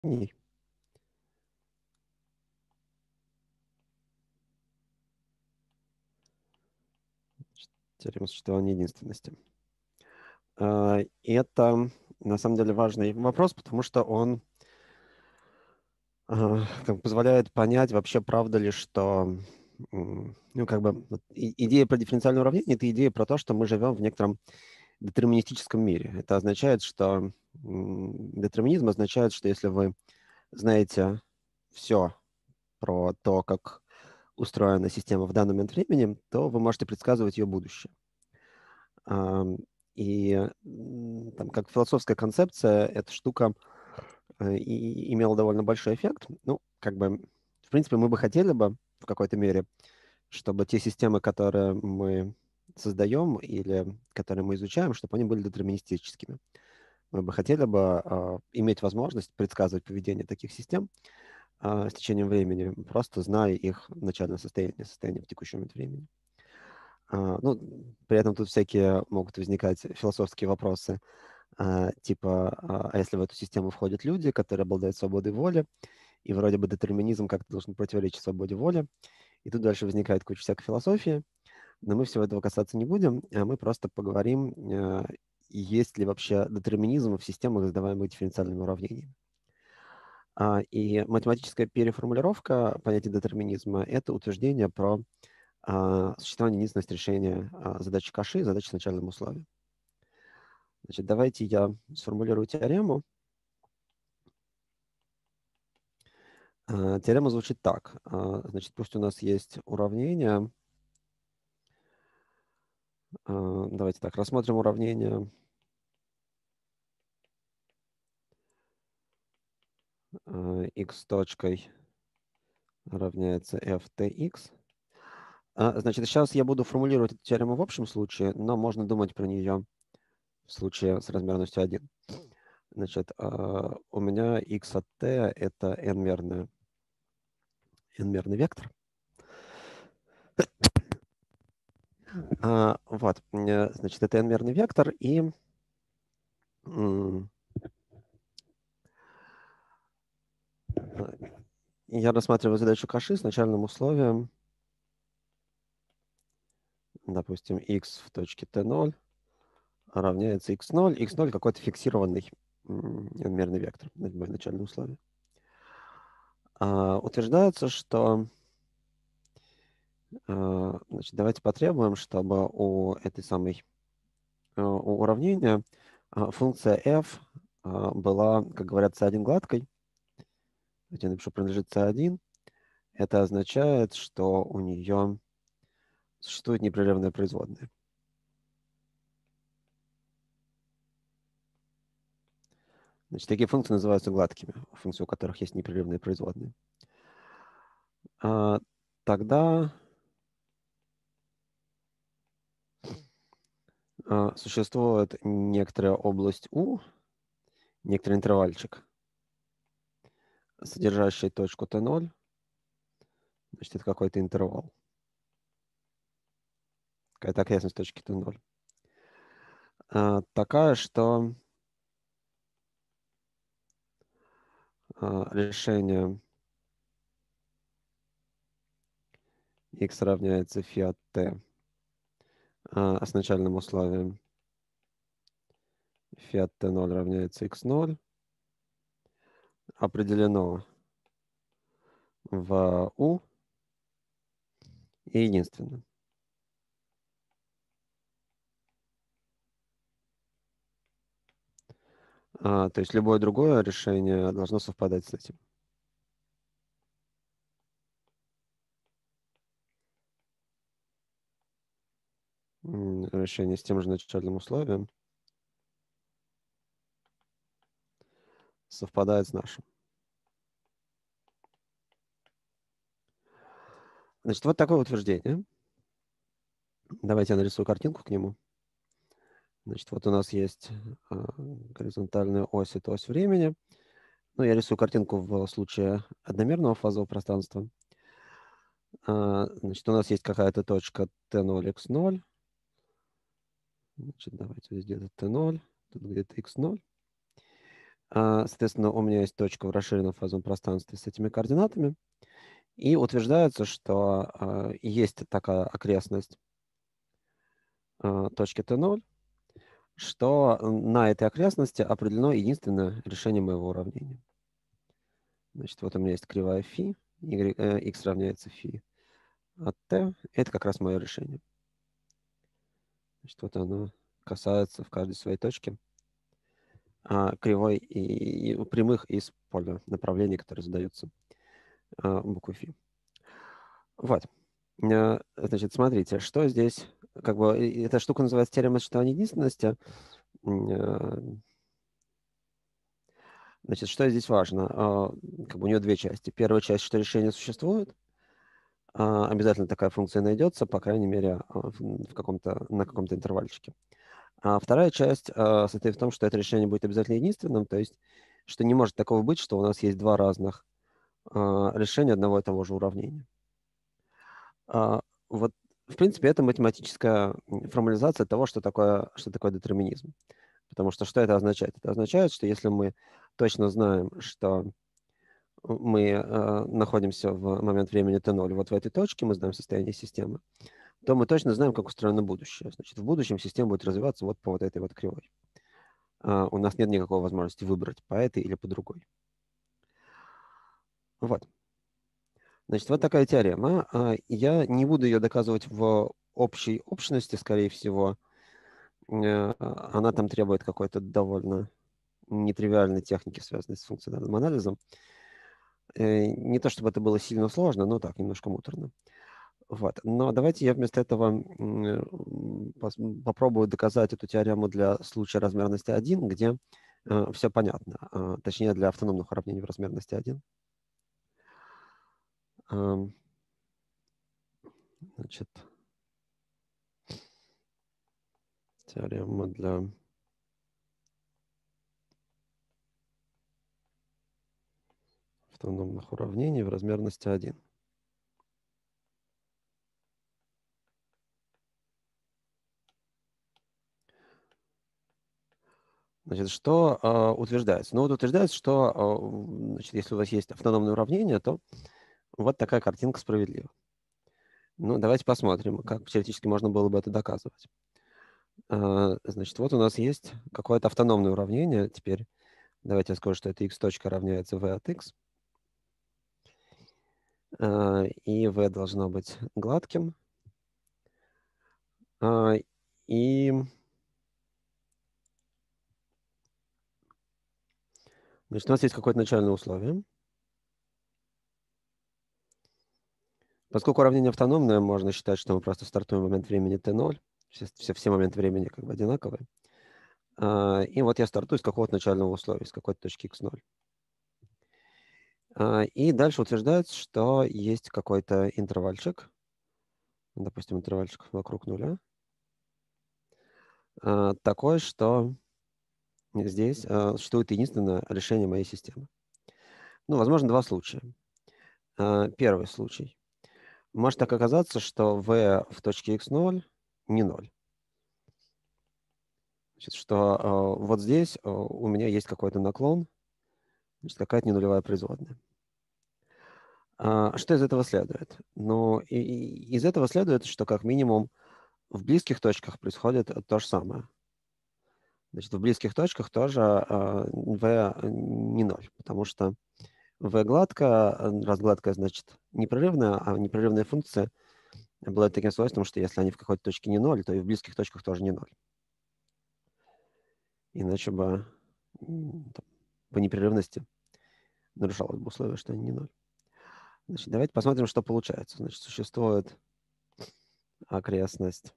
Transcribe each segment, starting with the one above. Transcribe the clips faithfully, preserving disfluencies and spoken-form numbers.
Теорема существования единственности. Это на самом деле важный вопрос, потому что он как бы позволяет понять, вообще правда ли, что ну, как бы, вот, и, идея про дифференциальное уравнение — это идея про то, что мы живем в некотором детерминистическом мире. Это означает, что детерминизм означает, что если вы знаете все про то, как устроена система в данный момент времени, то вы можете предсказывать ее будущее. И там, как философская концепция, эта штука и имела довольно большой эффект. Ну, как бы, в принципе, мы бы хотели бы в какой-то мере, чтобы те системы, которые мы создаем или которые мы изучаем, чтобы они были детерминистическими. Мы бы хотели бы э, иметь возможность предсказывать поведение таких систем э, с течением времени, просто зная их начальное состояние, состояние в текущем момент времени. Uh, ну, при этом тут всякие могут возникать философские вопросы, uh, типа, uh, а если в эту систему входят люди, которые обладают свободой воли, и вроде бы детерминизм как-то должен противоречить свободе воли, и тут дальше возникает куча всякой философии, но мы всего этого касаться не будем, а мы просто поговорим, uh, есть ли вообще детерминизм в системах, задаваемых дифференциальными уравнениями. Uh, и математическая переформулировка понятия детерминизма — это утверждение про Uh, существование единственности решения uh, задачи Каши и задачи с начальным условием. Значит, давайте я сформулирую теорему. Uh, теорема звучит так. Uh, значит, пусть у нас есть уравнение. Uh, давайте так, рассмотрим уравнение uh, x точкой равняется ftx. Uh, значит, сейчас я буду формулировать эту теорему в общем случае, но можно думать про нее в случае с размерностью один. Значит, uh, у меня x от t — это n-мерная n-мерный вектор. А, вот, значит, это n-мерный вектор, и я рассматриваю задачу Каши с начальным условием, допустим, x в точке t ноль равняется x ноль. x ноль какой-то фиксированный n-мерный вектор, это мое начальное условие. А, утверждается, что а, значит, давайте потребуем, чтобы у этой самой у уравнения функция f была, как говорят, c один гладкой. Я напишу, принадлежит c один. Это означает, что у нее существует непрерывная производная. Значит, такие функции называются гладкими, функции, у которых есть непрерывные производные. А, тогда а, существует некоторая область U, некоторый интервальчик, содержащий точку t ноль. Значит, это какой-то интервал. Какая-то окрестность точки t ноль. А, такая, что а, решение x равняется φ от t а, с начальным условием φ от t ноль равняется x ноль определено в U и единственно. А, то есть любое другое решение должно совпадать с этим. Решение с тем же начальным условием совпадает с нашим. Значит, вот такое утверждение. Давайте я нарисую картинку к нему. Значит, вот у нас есть а, горизонтальная ось, это ось времени. Ну, я рисую картинку в случае одномерного фазового пространства. А, значит, у нас есть какая-то точка t ноль, x ноль. Значит, давайте здесь где-то t ноль, тут где-то x ноль. Соответственно, у меня есть точка в расширенном фазовом пространстве с этими координатами. И утверждается, что есть такая окрестность точки Т ноль, что на этой окрестности определено единственное решение моего уравнения. Значит, вот у меня есть кривая φ, y, э, x равняется φ от t. Это как раз мое решение. Значит, вот оно касается в каждой своей точке а, кривой и, и прямых из поля направлений, которые задаются а, буквой φ. Вот. Значит, смотрите, что здесь, как бы, эта штука называется теорема сочетания единственности. Значит, что здесь важно? Как бы у нее две части. Первая часть, что решение существует. Обязательно такая функция найдется, по крайней мере, в каком-то, на каком-то интервальчике. А вторая часть состоит в том, что это решение будет обязательно единственным, то есть, что не может такого быть, что у нас есть два разных решения одного и того же уравнения. Вот, в принципе, это математическая формализация того, что такое, что такое детерминизм. Потому что что это означает? Это означает, что если мы точно знаем, что мы э, находимся в момент времени Т ноль вот в этой точке, мы знаем состояние системы, то мы точно знаем, как устроено будущее. Значит, в будущем система будет развиваться вот по вот этой вот кривой. А у нас нет никакой возможности выбрать по этой или по другой. Вот. Значит, вот такая теорема. Я не буду ее доказывать в общей общности, скорее всего. Она там требует какой-то довольно нетривиальной техники, связанной с функциональным анализом. Не то чтобы это было сильно сложно, но так, немножко муторно. Вот. Но давайте я вместо этого попробую доказать эту теорему для случая размерности один, где все понятно. Точнее, для автономных уравнений в размерности один. Значит, теорема для автономных уравнений в размерности один. Значит, что э, утверждается? Ну, вот утверждается, что э, значит, если у вас есть автономное уравнение, то вот такая картинка справедлива. Ну, давайте посмотрим, как теоретически можно было бы это доказывать. Э, значит, вот у нас есть какое-то автономное уравнение. Теперь давайте я скажу, что это x точка равняется v от x. Э, и v должно быть гладким. Э, и... Значит, у нас есть какое-то начальное условие. Поскольку уравнение автономное, можно считать, что мы просто стартуем в момент времени Т ноль. Все, все, все моменты времени как бы одинаковые. А, и вот я стартую с какого-то начального условия, с какой-то точки икс ноль. А, и дальше утверждается, что есть какой-то интервальчик, допустим, интервальчик вокруг нуля, а, такой, что здесь а, существует единственное решение моей системы. Ну, возможно, два случая. А, первый случай. Может так оказаться, что v в точке икс ноль не ноль. Значит, что э, вот здесь э, у меня есть какой-то наклон, значит, какая-то ненулевая производная. А, что из этого следует? Ну, и, и из этого следует, что как минимум в близких точках происходит то же самое. Значит, в близких точках тоже э, v не ноль, потому что v гладкая, раз гладкая, значит, непрерывная, а непрерывная функция обладает таким свойством, что если они в какой-то точке не ноль, то и в близких точках тоже не ноль. Иначе бы там, по непрерывности нарушалось бы условие, что они не ноль. Значит, давайте посмотрим, что получается. Значит, существует окрестность.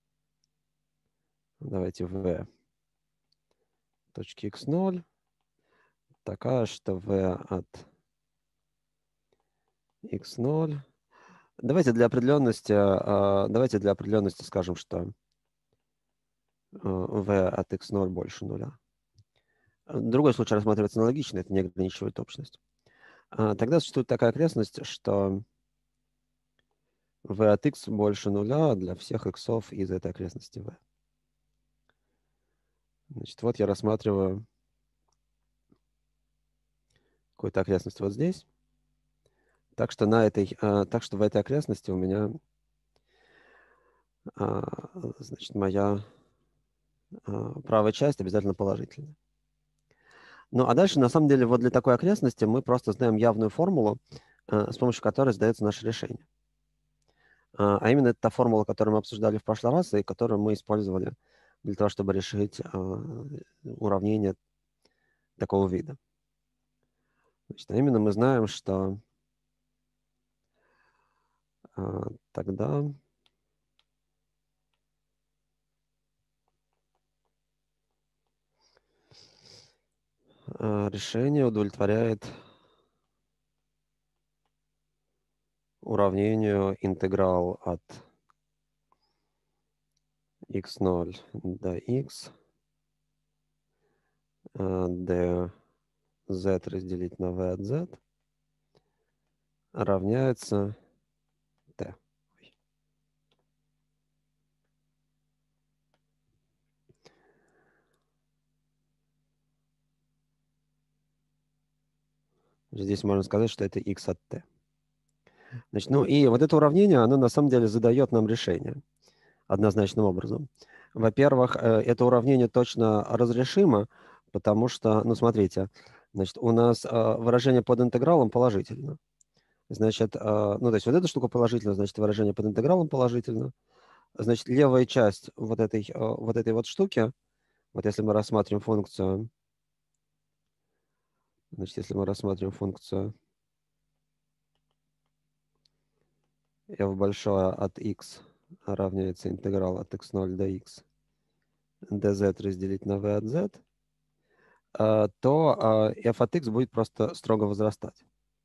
Давайте v точки икс ноль такая, что v от икс ноль. Давайте для определенности, давайте для определенности скажем, что v от икс ноль больше нуля. Другой случай рассматривается аналогично, это не ограничивает общность. Тогда существует такая окрестность, что v от x больше нуля для всех x из этой окрестности v. Значит, вот я рассматриваю какую-то окрестность вот здесь. Так что, на этой, а, так что в этой окрестности у меня а, значит, моя а, правая часть обязательно положительная. Ну, а дальше, на самом деле, вот для такой окрестности мы просто знаем явную формулу, а, с помощью которой сдается наше решение. А, а именно это та формула, которую мы обсуждали в прошлый раз и которую мы использовали для того, чтобы решить а, уравнение такого вида. Значит, а именно мы знаем, что а, тогда а, решение удовлетворяет уравнению интеграл от икс ноль до x dz разделить на v от z равняется t. Здесь можно сказать, что это x от t. Значит, ну и вот это уравнение, оно на самом деле задает нам решение однозначным образом. Во-первых, э, это уравнение точно разрешимо, потому что, ну смотрите, значит, у нас э, выражение под интегралом положительно. Значит, э, ну то есть вот эта штука положительна, значит, выражение под интегралом положительно. Значит, левая часть вот этой, э, вот этой вот штуки, вот если мы рассматриваем функцию, значит, если мы рассматриваем функцию f большое от x равняется интеграл от икс ноль до x dz разделить на v от z, то f от x будет просто строго возрастать.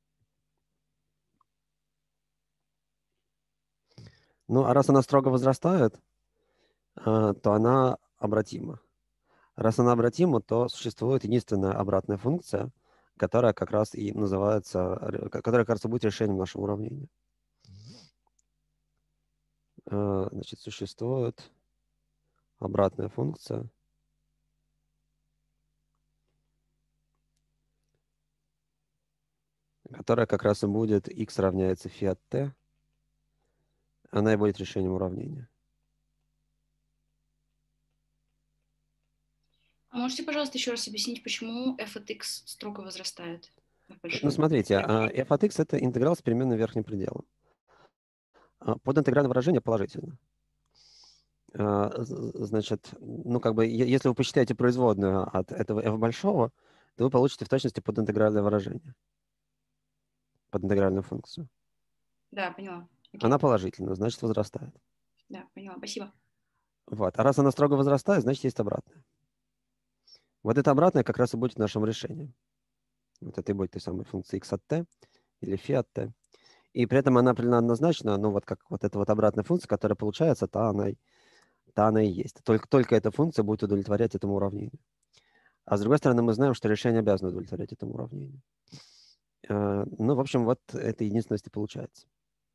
Ну, а раз она строго возрастает, то она обратима. Раз она обратима, то существует единственная обратная функция, которая как раз и называется, которая, кажется, будет решением нашего уравнения. Значит, существует обратная функция, которая как раз и будет x равняется φ от t. Она и будет решением уравнения. А можете, пожалуйста, еще раз объяснить, почему f от x строго возрастает? Ну, смотрите, f от x – это интеграл с переменным верхним пределом. Под интегральное выражение положительно. Значит, ну, как бы, если вы посчитаете производную от этого f большого, то вы получите в точности под интегральное выражение. Под интегральную функцию. Да, поняла. Окей. Она положительна, значит, возрастает. Да, поняла. Спасибо. Вот. А раз она строго возрастает, значит, есть обратное. Вот это обратное как раз и будет нашим решением. Вот это и будет той самой функции x от t или φ от t. И при этом она определенно однозначна, ну, вот как вот эта вот обратная функция, которая получается, та она, та она и есть. Только, только эта функция будет удовлетворять этому уравнению. А с другой стороны, мы знаем, что решение обязано удовлетворять этому уравнению. Ну, в общем, вот это единственность и получается.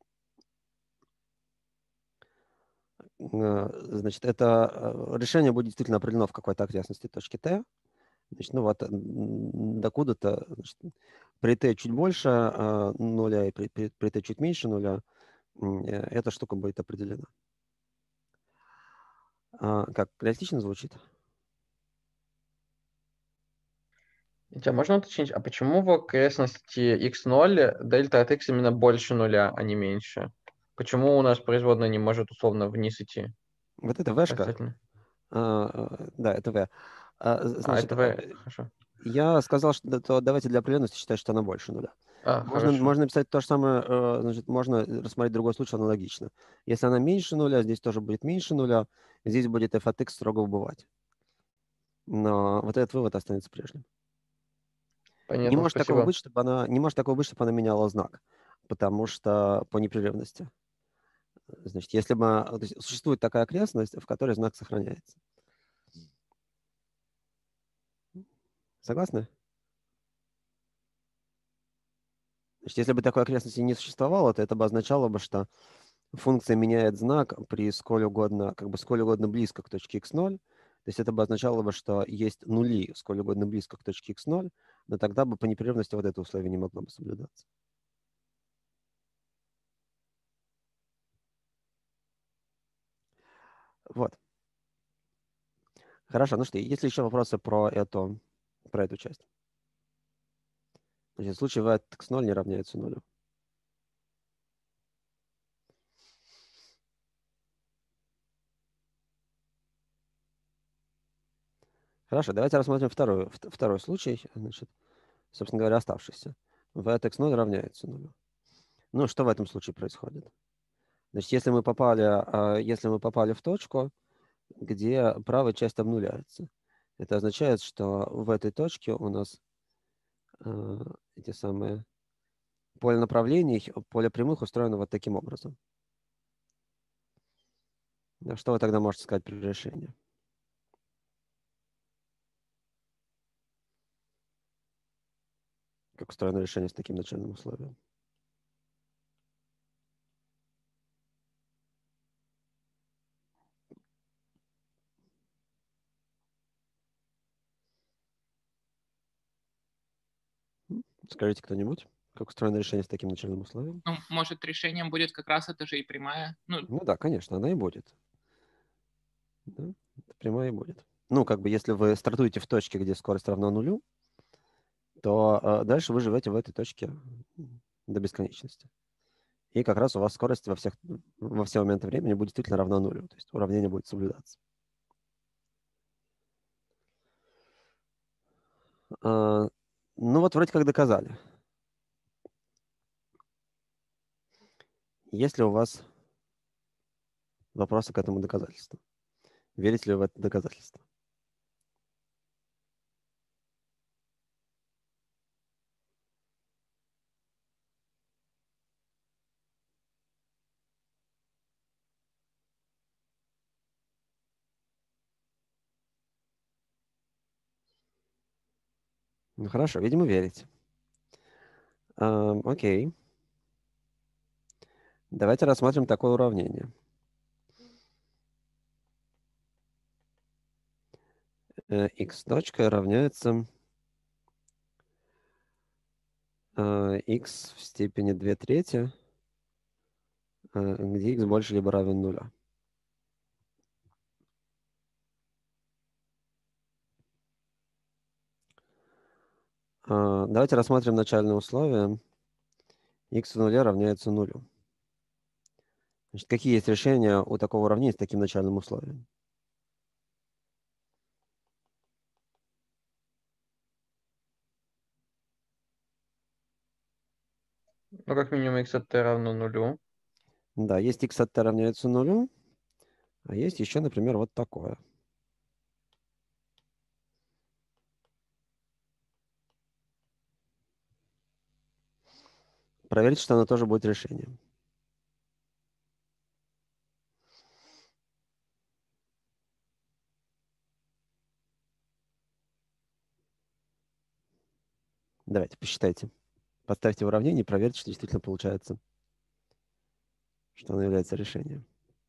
Значит, это решение будет действительно определено в какой-то окрестности точки t. Значит, ну вот докуда-то при t чуть больше нуля и при, при, при t чуть меньше нуля эта штука будет определена. Как реалистично звучит? Тебя можно уточнить, а почему в окрестности икс ноль дельта от x именно больше нуля, а не меньше? Почему у нас производная не может условно вниз идти? Вот это v-шка. А, да, это v. А, значит, а, это v, хорошо. Я сказал, что то давайте для определенности считать, что она больше нуля. А, можно, хорошо. можно написать то же самое, значит, можно рассмотреть другой случай аналогично. Если она меньше нуля, здесь тоже будет меньше нуля, здесь будет f от x строго убывать. Но вот этот вывод останется прежним. Понятно, не может спасибо. такого быть, чтобы она не может такого быть, чтобы она меняла знак, потому что по непрерывности. Значит, если бы то есть, существует такая окрестность, в которой знак сохраняется. Согласны? Значит, если бы такой окрестности не существовало, то это бы означало бы, что функция меняет знак при сколь угодно, как бы сколь угодно близко к точке икс ноль. То есть это бы означало бы, что есть нули сколь угодно близко к точке икс ноль, но тогда бы по непрерывности вот это условие не могло бы соблюдаться. Вот. Хорошо, ну что, есть ли еще вопросы про эту, про эту часть? Значит, в случае v от x ноль не равняется нулю. Хорошо, давайте рассмотрим второй, второй случай, значит, собственно говоря, оставшийся. v от x ноль равняется нулю. Ну, что в этом случае происходит? Значит, если мы попали, если мы попали в точку, где правая часть обнуляется, это означает, что в этой точке у нас эти самые поле направлений, поле прямых устроено вот таким образом. Что вы тогда можете сказать при решении? Как устроено решение с таким начальным условием? Скажите кто-нибудь, как устроено решение с таким начальным условием? Ну, может, решением будет как раз это же и прямая. Ну, ну да, конечно, она и будет. Да, это прямая и будет. Ну, как бы, если вы стартуете в точке, где скорость равна нулю, то э, дальше вы живете в этой точке до бесконечности. И как раз у вас скорость во, всех, во все моменты времени будет действительно равна нулю. То есть уравнение будет соблюдаться. А, ну вот вроде как доказали. Есть ли у вас вопросы к этому доказательству? Верите ли вы в это доказательство? Ну хорошо, видимо, верите. А, окей. Давайте рассмотрим такое уравнение. X точка равняется x в степени две трети, где x больше либо равен нулю. Давайте рассмотрим начальное условие. X в нуле равняется нулю. Значит, какие есть решения у такого уравнения с таким начальным условием? Ну, как минимум x от t равно нулю. Да, есть x от t равняется нулю, а есть еще, например, вот такое. Проверьте, что оно тоже будет решением. Давайте, посчитайте. Поставьте уравнение и проверьте, что действительно получается, что оно является решением.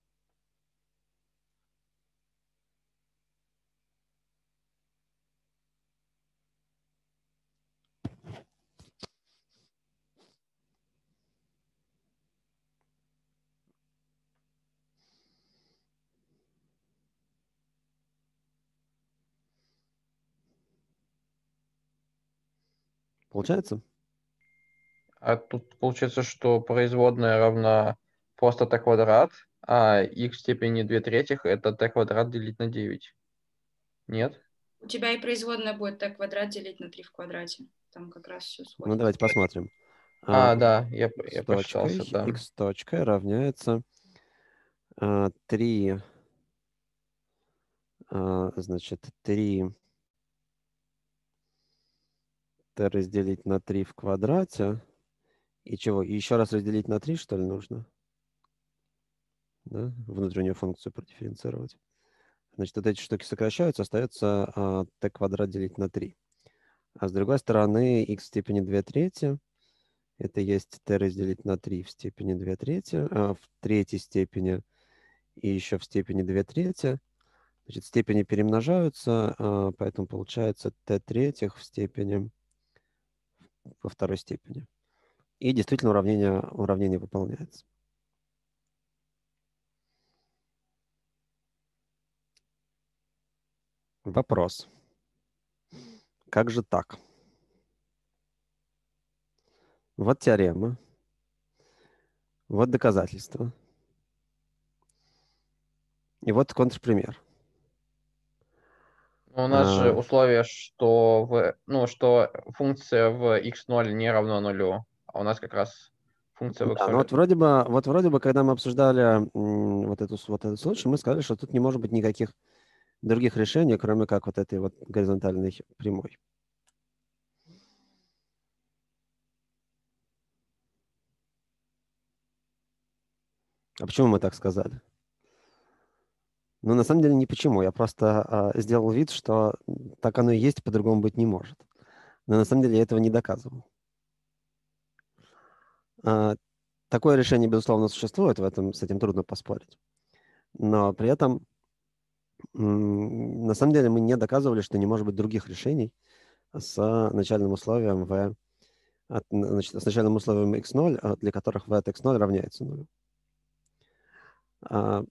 Получается? А тут получается, что производная равна просто t квадрат, а x в степени две трети это t квадрат делить на девять. Нет? У тебя и производная будет t квадрат делить на три в квадрате. Там как раз все Ну, сходится. давайте посмотрим. А, да, я, X я точкой, посчитался, да. x точкой равняется а, три, а, значит, три t разделить на три в квадрате. И чего? И еще раз разделить на три, что ли, нужно? Да? Внутреннюю функцию продифференцировать. Значит, вот эти штуки сокращаются, остается а, t квадрат делить на три. А с другой стороны, x в степени две трети. Это есть t разделить на три в степени две трети, а, в третьей степени и еще в степени две трети. Значит, степени перемножаются, а, поэтому получается t третьих в степени во второй степени. И действительно уравнение, уравнение выполняется. Вопрос. Как же так? Вот теорема. Вот доказательство. И вот контрпример. У нас же А, условие, что, в, ну, что функция в икс ноль не равно нулю, а у нас как раз функция в икс да, но ноль. вот вроде бы, вот вроде бы, когда мы обсуждали м, вот, эту, с- вот этот случай, мы сказали, что тут не может быть никаких других решений, кроме как вот этой вот горизонтальной прямой. А почему мы так сказали? Ну, на самом деле, не почему. Я просто а, сделал вид, что так оно и есть, по-другому быть не может. Но на самом деле я этого не доказывал. А, такое решение, безусловно, существует, в этом, с этим трудно поспорить. Но при этом, м, на самом деле, мы не доказывали, что не может быть других решений с начальным условием v, от, значит, с начальным условием икс ноль, а, для которых v от икс ноль равняется нулю. А,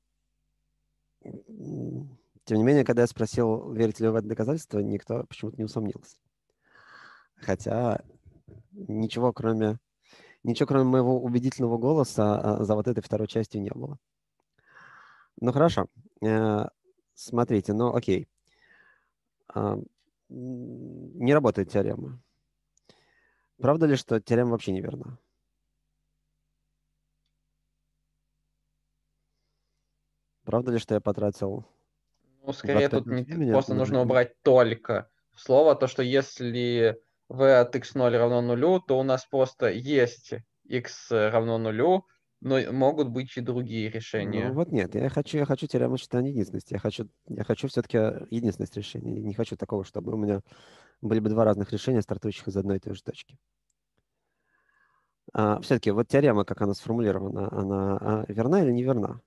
м, тем не менее, когда я спросил, верите ли вы в это доказательство, никто почему-то не усомнился. Хотя ничего, кроме, ничего, кроме моего убедительного голоса, а, за вот этой второй частью не было. Ну, хорошо. Э, Смотрите, ну, окей. А, м, Не работает теорема. Правда ли, что теорема вообще не верна? Правда ли, что я потратил Ну, скорее двадцать пять тут минут не, т- времени просто на... нужно убрать только слово, то, что если v от икс ноль равно нулю, то у нас просто есть x равно нулю, но могут быть и другие Ну, решения. вот нет, я хочу, я хочу теорему считания единственности. Я хочу, я хочу все-таки единственность решения. Не хочу такого, чтобы у меня были бы два разных решения, стартующих из одной и той же точки. А, все-таки вот теорема, как она сформулирована, она а, верна или не верна?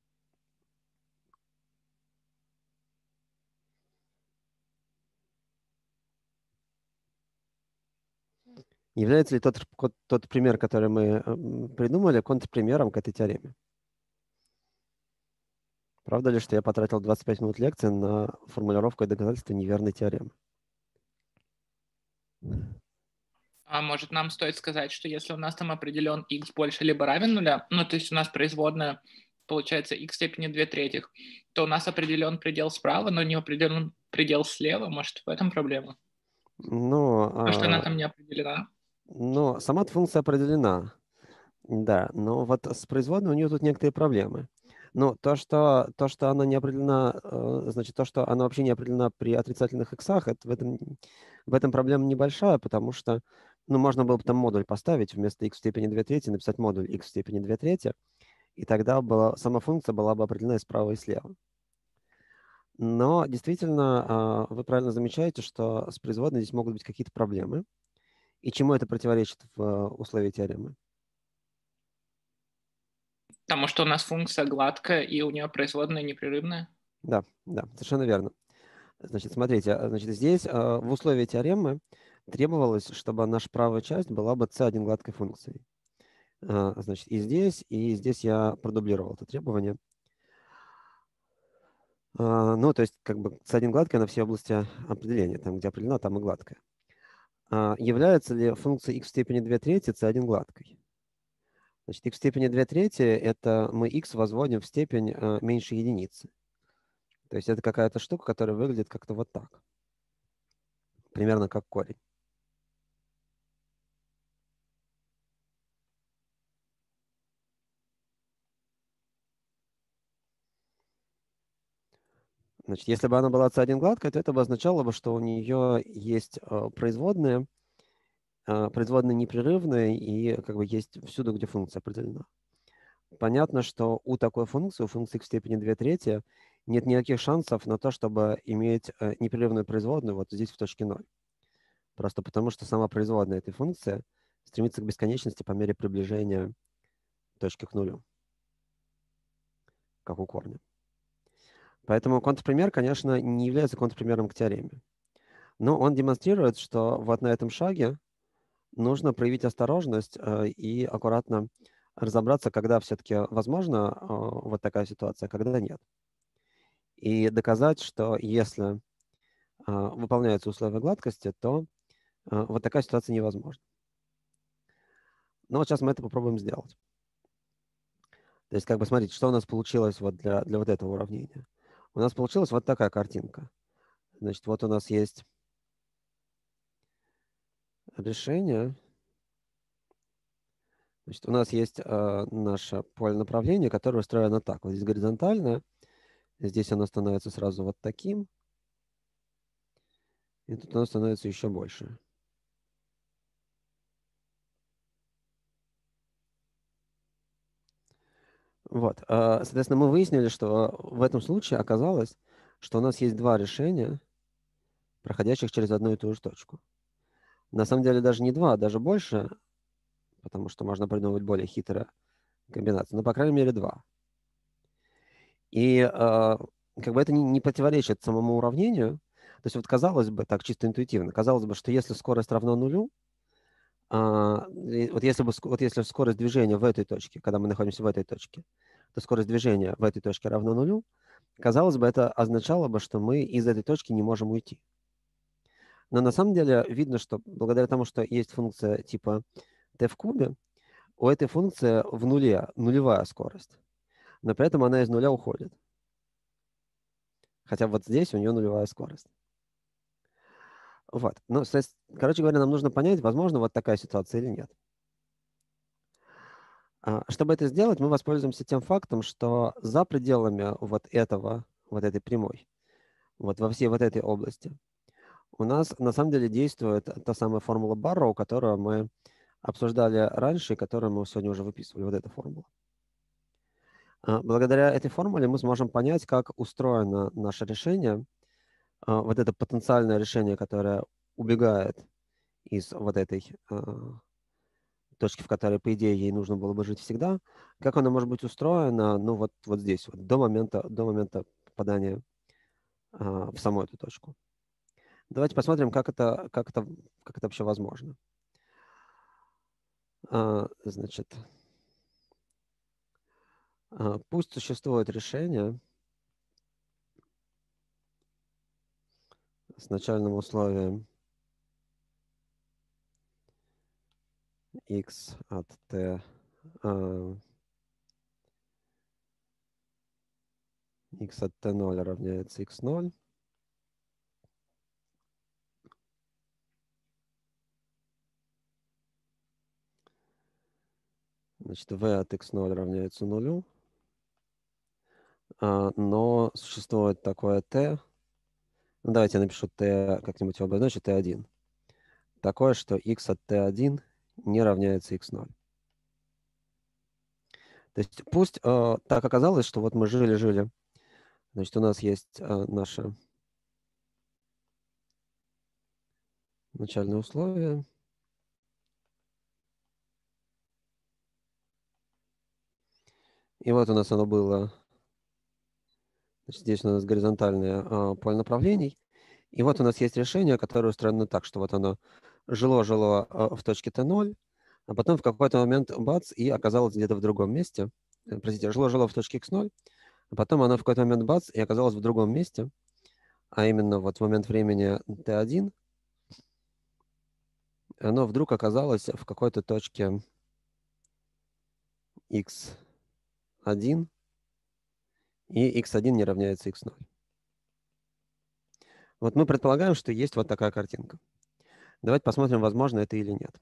Является ли тот, кот- тот пример, который мы м, придумали, контрпримером к этой теореме? Правда ли, что я потратил двадцать пять минут лекции на формулировку и доказательство неверной теоремы? А может, нам стоит сказать, что если у нас там определен x больше либо равен нуля, ну, то есть у нас производная получается x в степени две третьих, то у нас определен предел справа, но не определен предел слева. Может, в этом проблема? Ну, То, что она а, там не определена. ну, сама функция определена. Да, но вот с производной у нее тут некоторые проблемы. Ну, то, что, то, что она не определена, э, значит, то, что она вообще не определена при отрицательных иксах, это в этом, в этом проблема небольшая, потому что, ну, можно было бы там модуль поставить, вместо x в степени две трети написать модуль x в степени две трети, и тогда была, сама функция была бы определена и справа, и слева. Но действительно, а, вы правильно замечаете, что с производной здесь могут быть какие-то проблемы. И чему это противоречит в э, условии теоремы? Потому что у нас функция гладкая, и у нее производная непрерывная. Да, да, совершенно верно. Значит, смотрите, а, значит, здесь а, в условии теоремы требовалось, чтобы наша правая часть была бы c один гладкой функцией. А, Значит, и здесь, и здесь я продублировал это требование. А, Ну, то есть, как бы c один гладкая на все области определения. Там, где определена, там и гладкая. А Является ли функция x в степени две трети c один гладкой? Значит, x в степени две трети – это мы x возводим в степень э, меньше единицы. То есть это какая-то штука, которая выглядит как-то вот так. Примерно как корень. Значит, если бы она была c один гладкая, то это бы означало бы, что у нее есть э, производные, э, производные непрерывные и как бы есть всюду, где функция определена. Понятно, что у такой функции, у функции x в степени две трети, нет никаких шансов на то, чтобы иметь э, непрерывную производную вот здесь в точке ноль. Просто потому, что сама производная этой функции стремится к бесконечности по мере приближения точки к нулю, как у корня. Поэтому контрпример, конечно, не является контрпримером к теореме. Но он демонстрирует, что вот на этом шаге нужно проявить осторожность э, и аккуратно разобраться, когда все-таки возможно э, вот такая ситуация, а когда нет. И доказать, что если э, выполняются условия гладкости, то э, вот такая ситуация невозможна. Ну вот сейчас мы это попробуем сделать. То есть, как бы, смотрите, что у нас получилось вот для, для вот этого уравнения. У нас получилась вот такая картинка. Значит, вот у нас есть решение. Значит, у нас есть э, наше поле направления, которое устроено так. Вот здесь горизонтальное. Здесь оно становится сразу вот таким. И тут оно становится еще больше. Вот. э, Соответственно, мы выяснили, что в этом случае оказалось, что у нас есть два решения, проходящих через одну и ту же точку. На самом деле даже не два, а даже больше, потому что можно придумать более хитрые комбинации, но, по крайней мере, два. И э, как бы это не, не противоречит самому уравнению. То есть вот казалось бы, так чисто интуитивно, казалось бы, что если скорость равна нулю, а, и вот, если бы, ск- вот если скорость движения в этой точке, когда мы находимся в этой точке, то скорость движения в этой точке равна нулю, казалось бы, это означало бы, что мы из этой точки не можем уйти. Но на самом деле видно, что благодаря тому, что есть функция типа t в кубе, у этой функции в нуле нулевая скорость, но при этом она из нуля уходит. Хотя вот здесь у нее нулевая скорость. Вот. Ну, то есть, короче говоря, нам нужно понять, возможно вот такая ситуация или нет. А, Чтобы это сделать, мы воспользуемся тем фактом, что за пределами вот этого, вот этой прямой, вот во всей вот этой области, у нас на самом деле действует та самая формула Барроу, которую мы обсуждали раньше и которую мы сегодня уже выписывали, вот эта формула. А, Благодаря этой формуле мы сможем понять, как устроено наше решение, а, вот это потенциальное решение, которое убегает из вот этой а, точки, в которой, по идее, ей нужно было бы жить всегда, как оно может быть устроено, ну, вот, вот здесь, вот, до момента, до момента попадания а, в саму эту точку. Давайте посмотрим, как это, как это, как это вообще возможно. А, значит, а, пусть существует решение с начальным условием x от t а, x от t ноль равняется x ноль. Значит, v от x ноль равняется нулю. А, но существует такое t. Ну, давайте я напишу t, как-нибудь его обозначу, t один. Такое, что x от t один не равняется x ноль. То есть пусть э, так оказалось, что вот мы жили-жили. Значит, у нас есть э, наше начальное условие. И вот у нас оно было. Значит, здесь у нас горизонтальное э, поле направлений. И вот у нас есть решение, которое устроено так, что вот оно жило-жило э, в точке t ноль, а потом в какой-то момент бац, и оказалось где-то в другом месте. Э, Простите, жило-жило в точке x ноль, а потом оно в какой-то момент бац, и оказалось в другом месте, а именно вот в момент времени t один, оно вдруг оказалось в какой-то точке x один, и x один не равняется x ноль. Вот мы предполагаем, что есть вот такая картинка. Давайте посмотрим, возможно это или нет.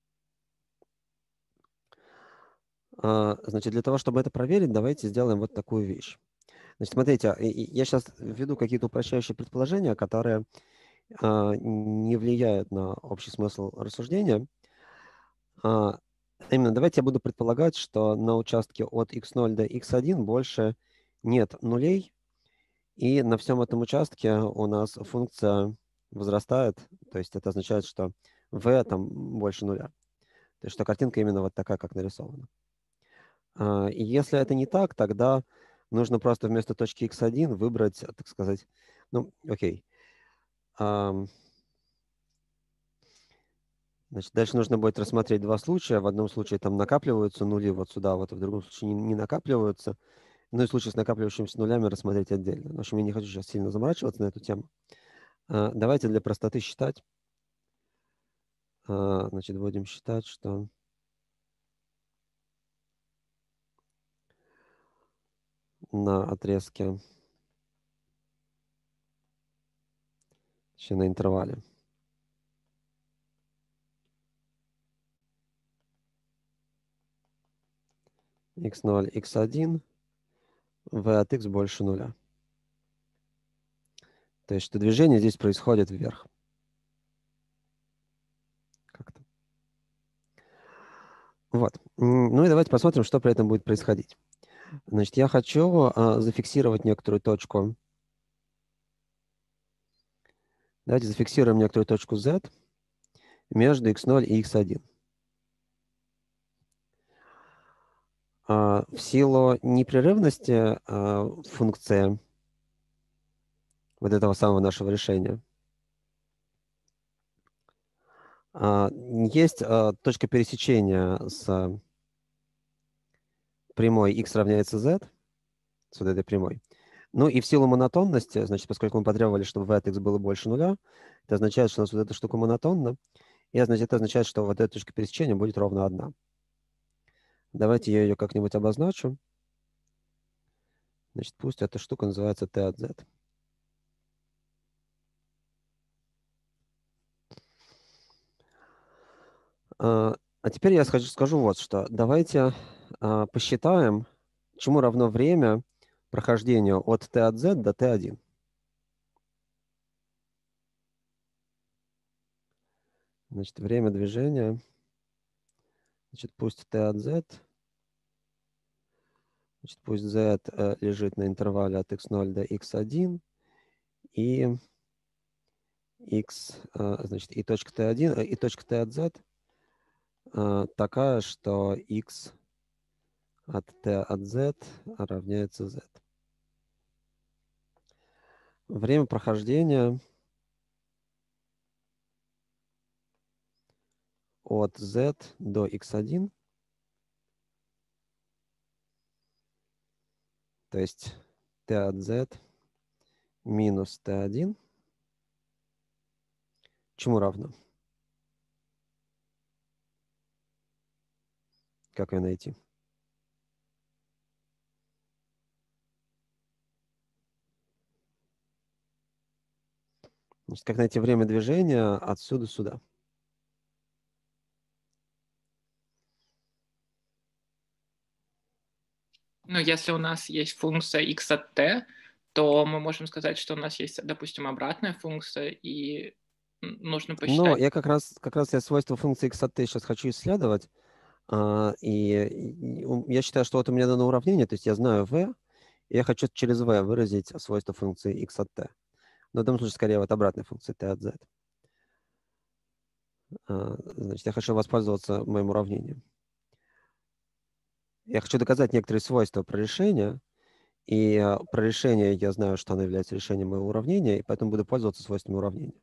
Значит, для того, чтобы это проверить, давайте сделаем вот такую вещь. Значит, смотрите, я сейчас введу какие-то упрощающие предположения, которые не влияют на общий смысл рассуждения. А именно, давайте я буду предполагать, что на участке от x ноль до x один больше нет нулей, и на всем этом участке у нас функция возрастает, то есть это означает, что v там больше нуля. То есть что картинка именно вот такая, как нарисована. И если это не так, тогда нужно просто вместо точки x один выбрать, так сказать, ну, окей. Значит, дальше нужно будет рассмотреть два случая. В одном случае там накапливаются нули вот сюда, вот, а в другом случае не, не накапливаются. Ну и случай с накапливающимися нулями рассмотреть отдельно. В общем, я не хочу сейчас сильно заморачиваться на эту тему. А, давайте для простоты считать. А, значит, будем считать, что на отрезке, еще на интервале икс ноль, икс один, v от x больше нуля. То есть, что движение здесь происходит вверх. Как-то. Вот. Ну и давайте посмотрим, что при этом будет происходить. Значит, я хочу а, зафиксировать некоторую точку. Давайте зафиксируем некоторую точку z между икс ноль и икс один. А, в силу непрерывности а, функции вот этого самого нашего решения а, есть а, точка пересечения с прямой x равняется z, с вот этой прямой. Ну и в силу монотонности, значит, поскольку мы потребовали, чтобы v от x было больше нуля, это означает, что у нас вот эта штука монотонна, и значит, это означает, что вот эта точка пересечения будет ровно одна. Давайте я ее как-нибудь обозначу. Значит, пусть эта штука называется t от z. А, а теперь я скажу, скажу вот что. Давайте а, посчитаем, чему равно время прохождения от t от z до t один. Значит, время движения, значит, пусть t от z, значит, пусть z э, лежит на интервале от икс ноль до икс один, и x, э, значит, и точка t один, э, и точка t от z э, такая, что x от t от z равняется z. Время прохождения от z до икс один, то есть t от z минус t один, чему равно? Как ее найти? Значит, как найти время движения отсюда сюда? Ну, если у нас есть функция x от t, то мы можем сказать, что у нас есть, допустим, обратная функция, и нужно посчитать. Но я как раз, как раз я свойства функции x от t сейчас хочу исследовать. А, и, и я считаю, что вот у меня дано уравнение, то есть я знаю v, и я хочу через v выразить свойства функции x от t. Но в данном случае скорее вот обратной функции t от z. А, значит, я хочу воспользоваться моим уравнением. Я хочу доказать некоторые свойства про решение, и а, про решение я знаю, что оно является решением моего уравнения, и поэтому буду пользоваться свойствами уравнения.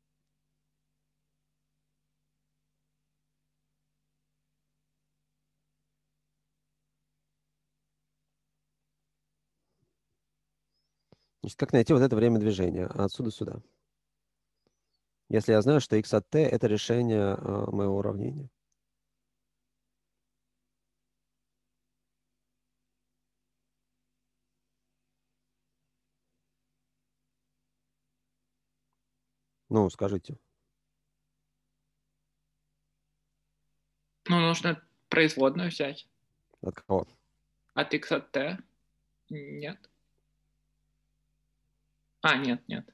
Значит, как найти вот это время движения отсюда сюда? Если я знаю, что x от t – это решение а, моего уравнения. Ну, скажите. Ну, нужно производную взять. От кого? От x от t? Нет. А, нет, нет.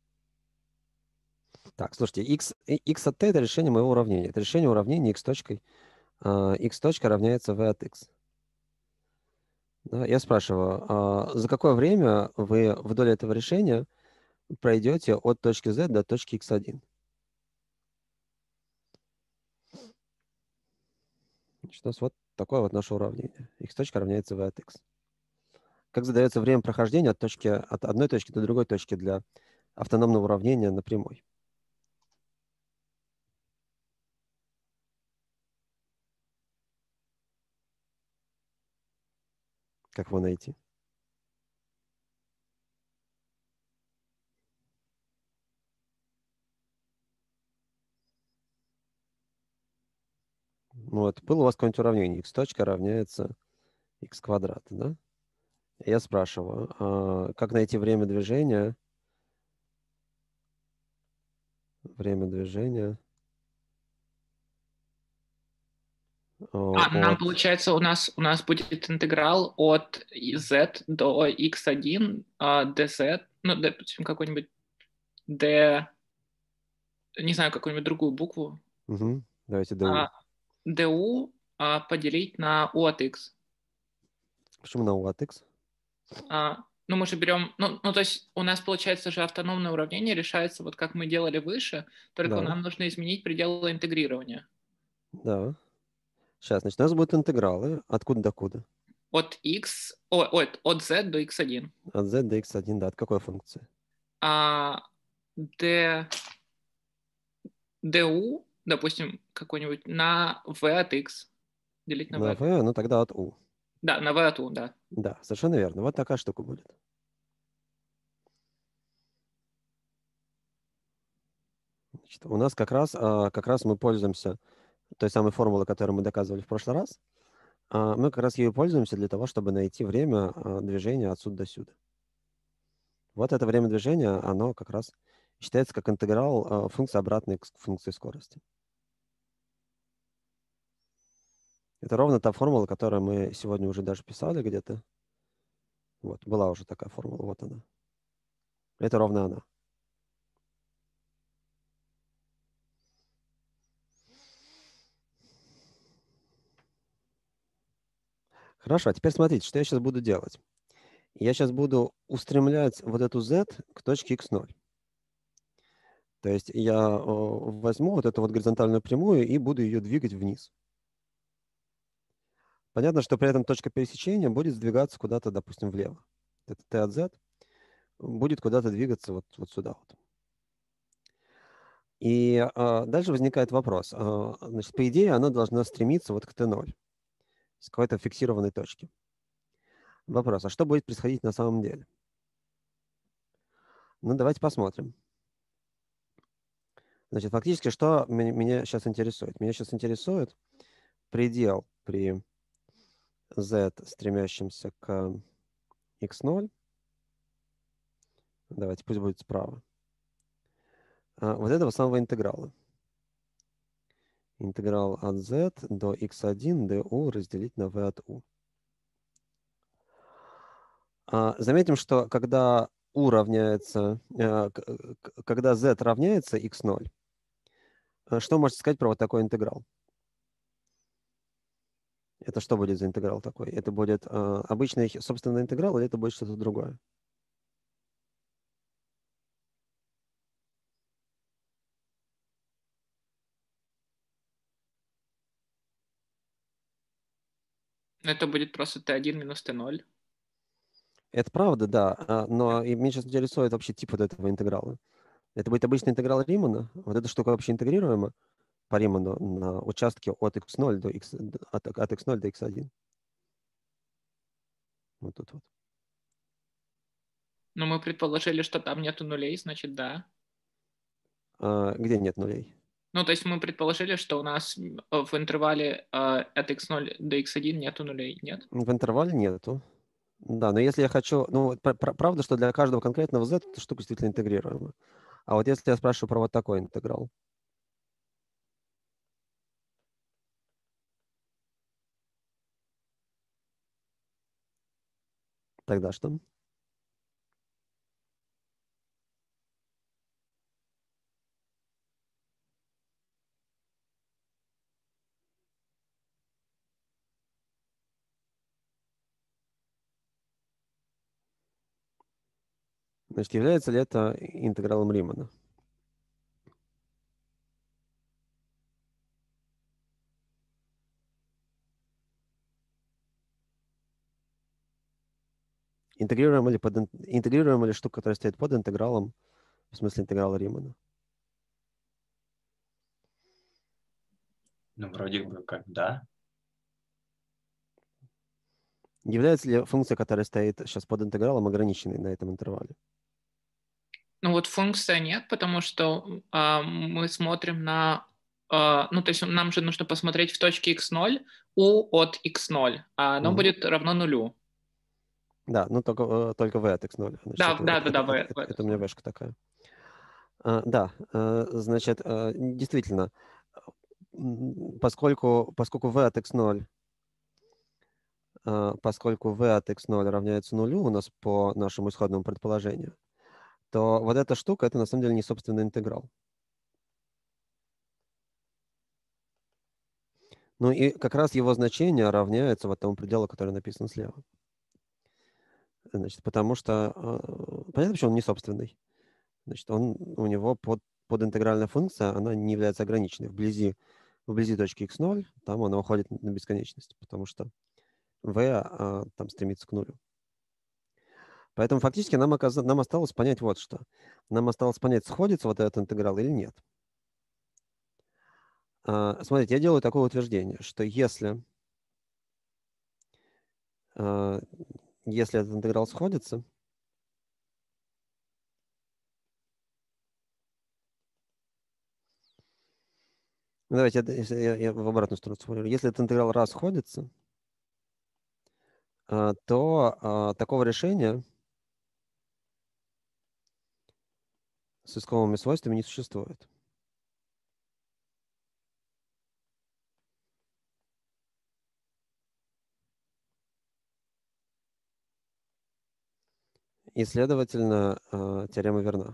Так, слушайте, x, x от t – это решение моего уравнения. Это решение уравнения x точкой. Uh, x точка равняется v от x. Да, я спрашиваю, uh, за какое время вы вдоль этого решения пройдете от точки z до точки икс один? Значит, у нас вот такое вот наше уравнение. X точка равняется v от x. Как задается время прохождения от, точки, от одной точки до другой точки для автономного уравнения на прямой? Как его найти? Ну, вот, было у вас какое-нибудь уравнение. X точка равняется x квадрат, да? Я спрашиваю, а как найти время движения? Время движения А, нам от... получается, у нас, у нас будет интеграл от z до икс один а, dz, ну, допустим, какой-нибудь d, не знаю, какую-нибудь другую букву, Угу. Давайте du. а, du а, поделить на u от x. Почему на u от x? А, ну, мы же берем, ну, ну, то есть у нас, получается же, автономное уравнение решается вот как мы делали выше, только Да. нам нужно изменить пределы интегрирования. Да. Сейчас, значит, у нас будут интегралы. Откуда до куда? От x, о, от, от z до икс один. От z до x один, да. От какой функции? А d, du, допустим, какой-нибудь на v от x делить на v На от... v, ну тогда от u. Да, на v от u, да. Да, совершенно верно. Вот такая штука будет. Значит, у нас как раз, а, как раз мы пользуемся той самой формулой, которую мы доказывали в прошлый раз. А, мы как раз ею пользуемся для того, чтобы найти время а, движения отсюда до сюда. Вот это время движения, оно как раз считается как интеграл а, функции обратной к функции скорости. Это ровно та формула, которую мы сегодня уже даже писали где-то. Вот, была уже такая формула, вот она. Это ровно она. Хорошо, а теперь смотрите, что я сейчас буду делать. Я сейчас буду устремлять вот эту z к точке икс ноль. То есть я э, возьму вот эту вот горизонтальную прямую и буду ее двигать вниз. Понятно, что при этом точка пересечения будет сдвигаться куда-то, допустим, влево. Это t от z будет куда-то двигаться вот, вот сюда вот. И а, дальше возникает вопрос. А, значит, по идее, она должна стремиться вот к t ноль, с какой-то фиксированной точки. Вопрос, а что будет происходить на самом деле? Ну, давайте посмотрим. Значит, фактически, что меня, меня сейчас интересует? Меня сейчас интересует предел при z, стремящемся к икс ноль. Давайте, пусть будет справа. А, вот этого самого интеграла. Интеграл от z до икс один du разделить на v от u. А, заметим, что когда u равняется, а, когда z равняется икс ноль, что можете сказать про вот такой интеграл? Это что будет за интеграл такой? Это будет а, обычный собственный интеграл или это будет что-то другое? Это будет просто t один минус t ноль. Это правда, да, а, но и меня сейчас интересует вообще тип вот этого интеграла. Это будет обычный интеграл Римана. Вот эта штука вообще интегрируема по Риману на участке от икс ноль до x, от, от икс ноль до икс один. Вот тут вот. Но мы предположили, что там нету нулей, значит, да. А, где нет нулей? Ну, то есть мы предположили, что у нас в интервале э, от икс ноль до икс один нету нулей, нет? В интервале нету. Да, но если я хочу... Ну, пр- пр- правда, что для каждого конкретного z эта штука действительно интегрируема. А вот если я спрашиваю про вот такой интеграл, тогда что? Значит, является ли это интегралом Римана? Интегрируема ли, под, ин- интегрируема ли штука, которая стоит под интегралом, в смысле интеграла Римана? Ну, вроде бы как, да. Является ли функция, которая стоит сейчас под интегралом, ограниченной на этом интервале? Ну вот функция нет, потому что а, мы смотрим на... а, ну, то есть нам же нужно посмотреть в точке икс ноль u от икс ноль, а оно Мгм. будет равно нулю. Да, ну только, э, только v от икс ноль. Значит, Да, это, да, это, да, да, это, в- это- в эту это у меня сторону. вешка такая. А, да, э, значит, э, действительно, м, поскольку, поскольку v от икс ноль, э, поскольку v от икс ноль равняется нулю у нас по нашему исходному предположению, то вот эта штука, это на самом деле не собственный интеграл. Ну и как раз его значение равняется вот тому пределу, который написан слева. Значит, потому что, э, понятно, почему он не собственный. Значит, он, у него под, подинтегральная функция, она не является ограниченной. Вблизи, вблизи точки икс ноль, там она уходит на бесконечность, потому что v а, там стремится к нулю. Поэтому фактически нам, оказ... нам осталось понять вот что. Нам осталось понять, сходится вот этот интеграл или нет. А, смотрите, я делаю такое утверждение, что если, а, если этот интеграл сходится, ну, давайте я, если я, я в обратную сторону сформулирую. Если этот интеграл расходится, а, то а, такого решения с искомыми свойствами не существует. И, следовательно, а, теорема верна.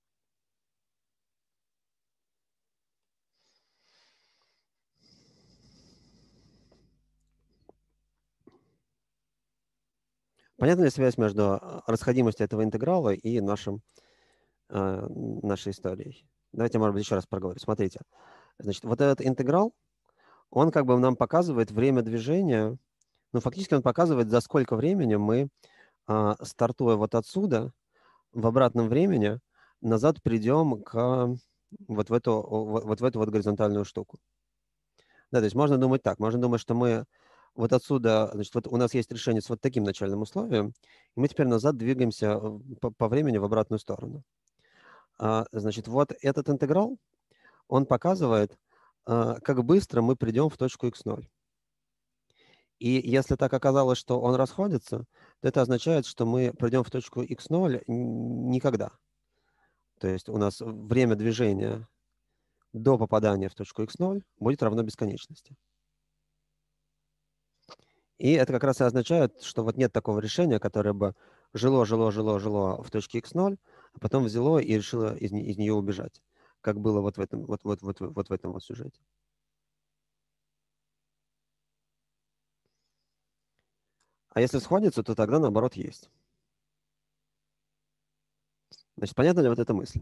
Понятна ли связь между а, расходимостью этого интеграла и нашим, а, нашей историей? Давайте, может быть, еще раз проговорим. Смотрите. Значит, вот этот интеграл, он как бы нам показывает время движения. Ну, фактически он показывает, за сколько времени мы, а, стартуя вот отсюда, в обратном времени, назад придем к вот в эту вот, вот в эту вот горизонтальную штуку. Да, то есть можно думать так. Можно думать, что мы вот отсюда, значит, вот у нас есть решение с вот таким начальным условием, и мы теперь назад двигаемся в- по, по времени в обратную сторону. А, значит, вот этот интеграл, он показывает, а, как быстро мы придем в точку икс ноль. И если так оказалось, что он расходится, то это означает, что мы придем в точку икс ноль н- никогда. То есть у нас время движения до попадания в точку икс ноль будет равно бесконечности. И это как раз и означает, что вот нет такого решения, которое бы жило, жило, жило, жило в точке икс ноль, а потом взяло и решило из, не- из нее убежать, как было вот в этом вот, вот, вот, вот в этом вот сюжете. А если сходится, то тогда наоборот есть. Значит, понятна ли вот эта мысль?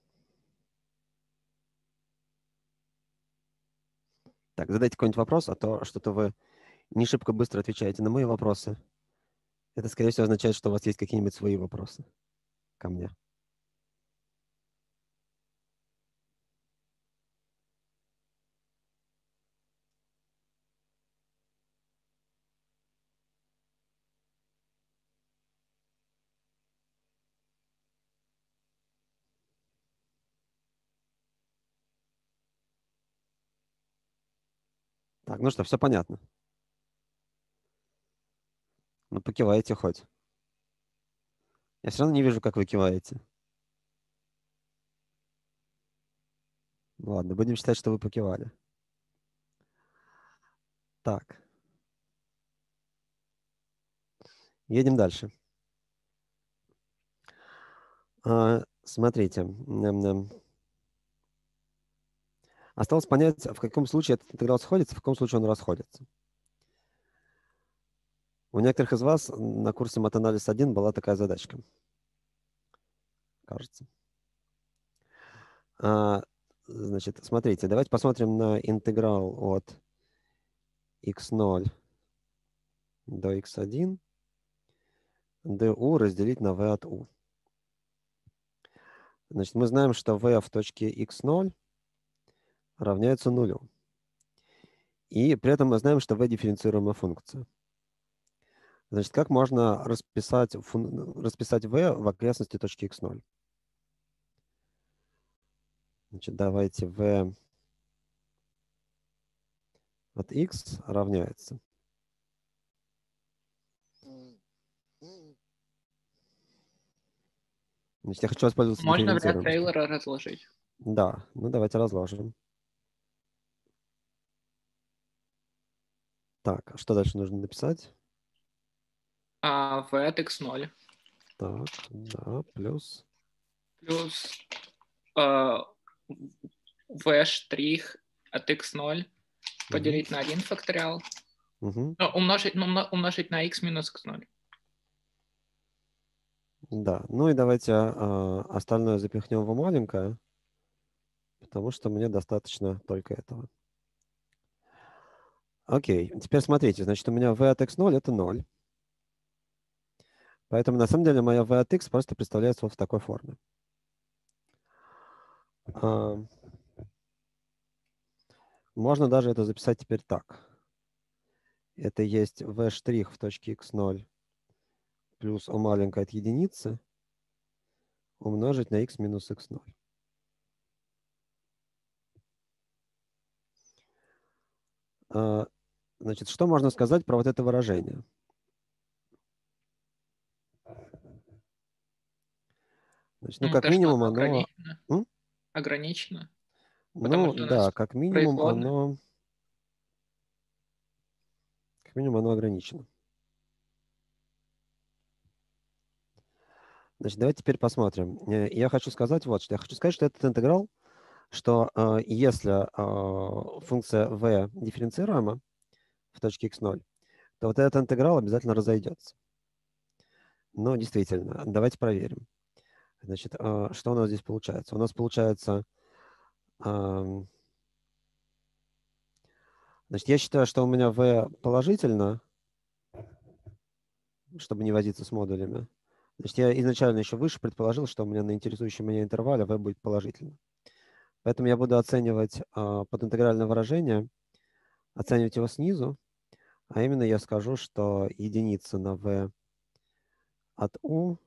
Так, задайте какой-нибудь вопрос, а то что-то вы не шибко быстро отвечаете на мои вопросы. Это, скорее всего, означает, что у вас есть какие-нибудь свои вопросы ко мне. Так, ну что, все понятно. Ну, покивайте хоть. Я все равно не вижу, как вы киваете. Ладно, будем считать, что вы покивали. Так. Едем дальше. А, смотрите. м-м-м. Осталось понять, в каком случае этот интеграл сходится, в каком случае он расходится. У некоторых из вас на курсе матанализ один была такая задачка. Кажется. А, значит, смотрите, давайте посмотрим на интеграл от икс ноль до икс один du разделить на v от u. Значит, мы знаем, что v в точке икс ноль равняется нулю. И при этом мы знаем, что v дифференцируемая функция. Значит, как можно расписать, фун... расписать v в окрестности точки икс ноль? Значит, давайте v от x равняется. Значит, я хочу воспользоваться Можно вариант дифференцируемостью. Тейлора разложить. Да, ну давайте разложим. Так, а что дальше нужно написать? А v от икс ноль Так, да, плюс. плюс э, v' штрих от икс ноль поделить на один факториал. Угу. Ну, умножить, ну, умно- умножить на x минус икс ноль. Да, ну и давайте а, остальное запихнем в маленькое, потому что мне достаточно только этого. Окей, теперь смотрите, значит, у меня v от икс ноль это ноль. Поэтому на самом деле моя v от x просто представляется вот в такой форме. А, можно даже это записать теперь так. Это есть v' в точке икс ноль плюс o маленькое от единицы умножить на x минус икс ноль. А, значит, что можно сказать про вот это выражение? Значит, ну, Ну, как то, что минимум, оно оно... ограничено. М? Ограничено. Ну, Потому что у да, нас как минимум производная. оно... Как минимум оно ограничено. Значит, давайте теперь посмотрим. Э, Я хочу сказать вот что. Я хочу сказать, что этот интеграл, что э, если э, функция v дифференцируема в точке икс ноль, то вот этот интеграл обязательно разойдется. Но действительно, давайте проверим. Значит, э, что у нас здесь получается? У нас получается... э, Значит, я считаю, что у меня v положительно, чтобы не возиться с модулями. Значит, я изначально еще выше предположил, что у меня на интересующем меня интервале v будет положительно. Поэтому я буду оценивать э, подинтегральное выражение, оценивать его снизу, а именно я скажу, что единица на v от u,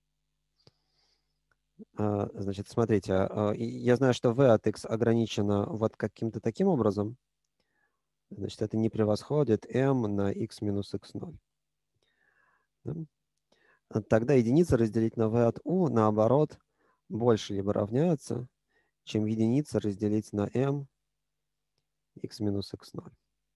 э, значит, смотрите, э, я знаю, что v от x ограничено вот каким-то таким образом, значит, это не превосходит m на x минус икс ноль. Да? Тогда единица разделить на v от u, наоборот, больше либо равняется, чем единица разделить на m x минус икс ноль.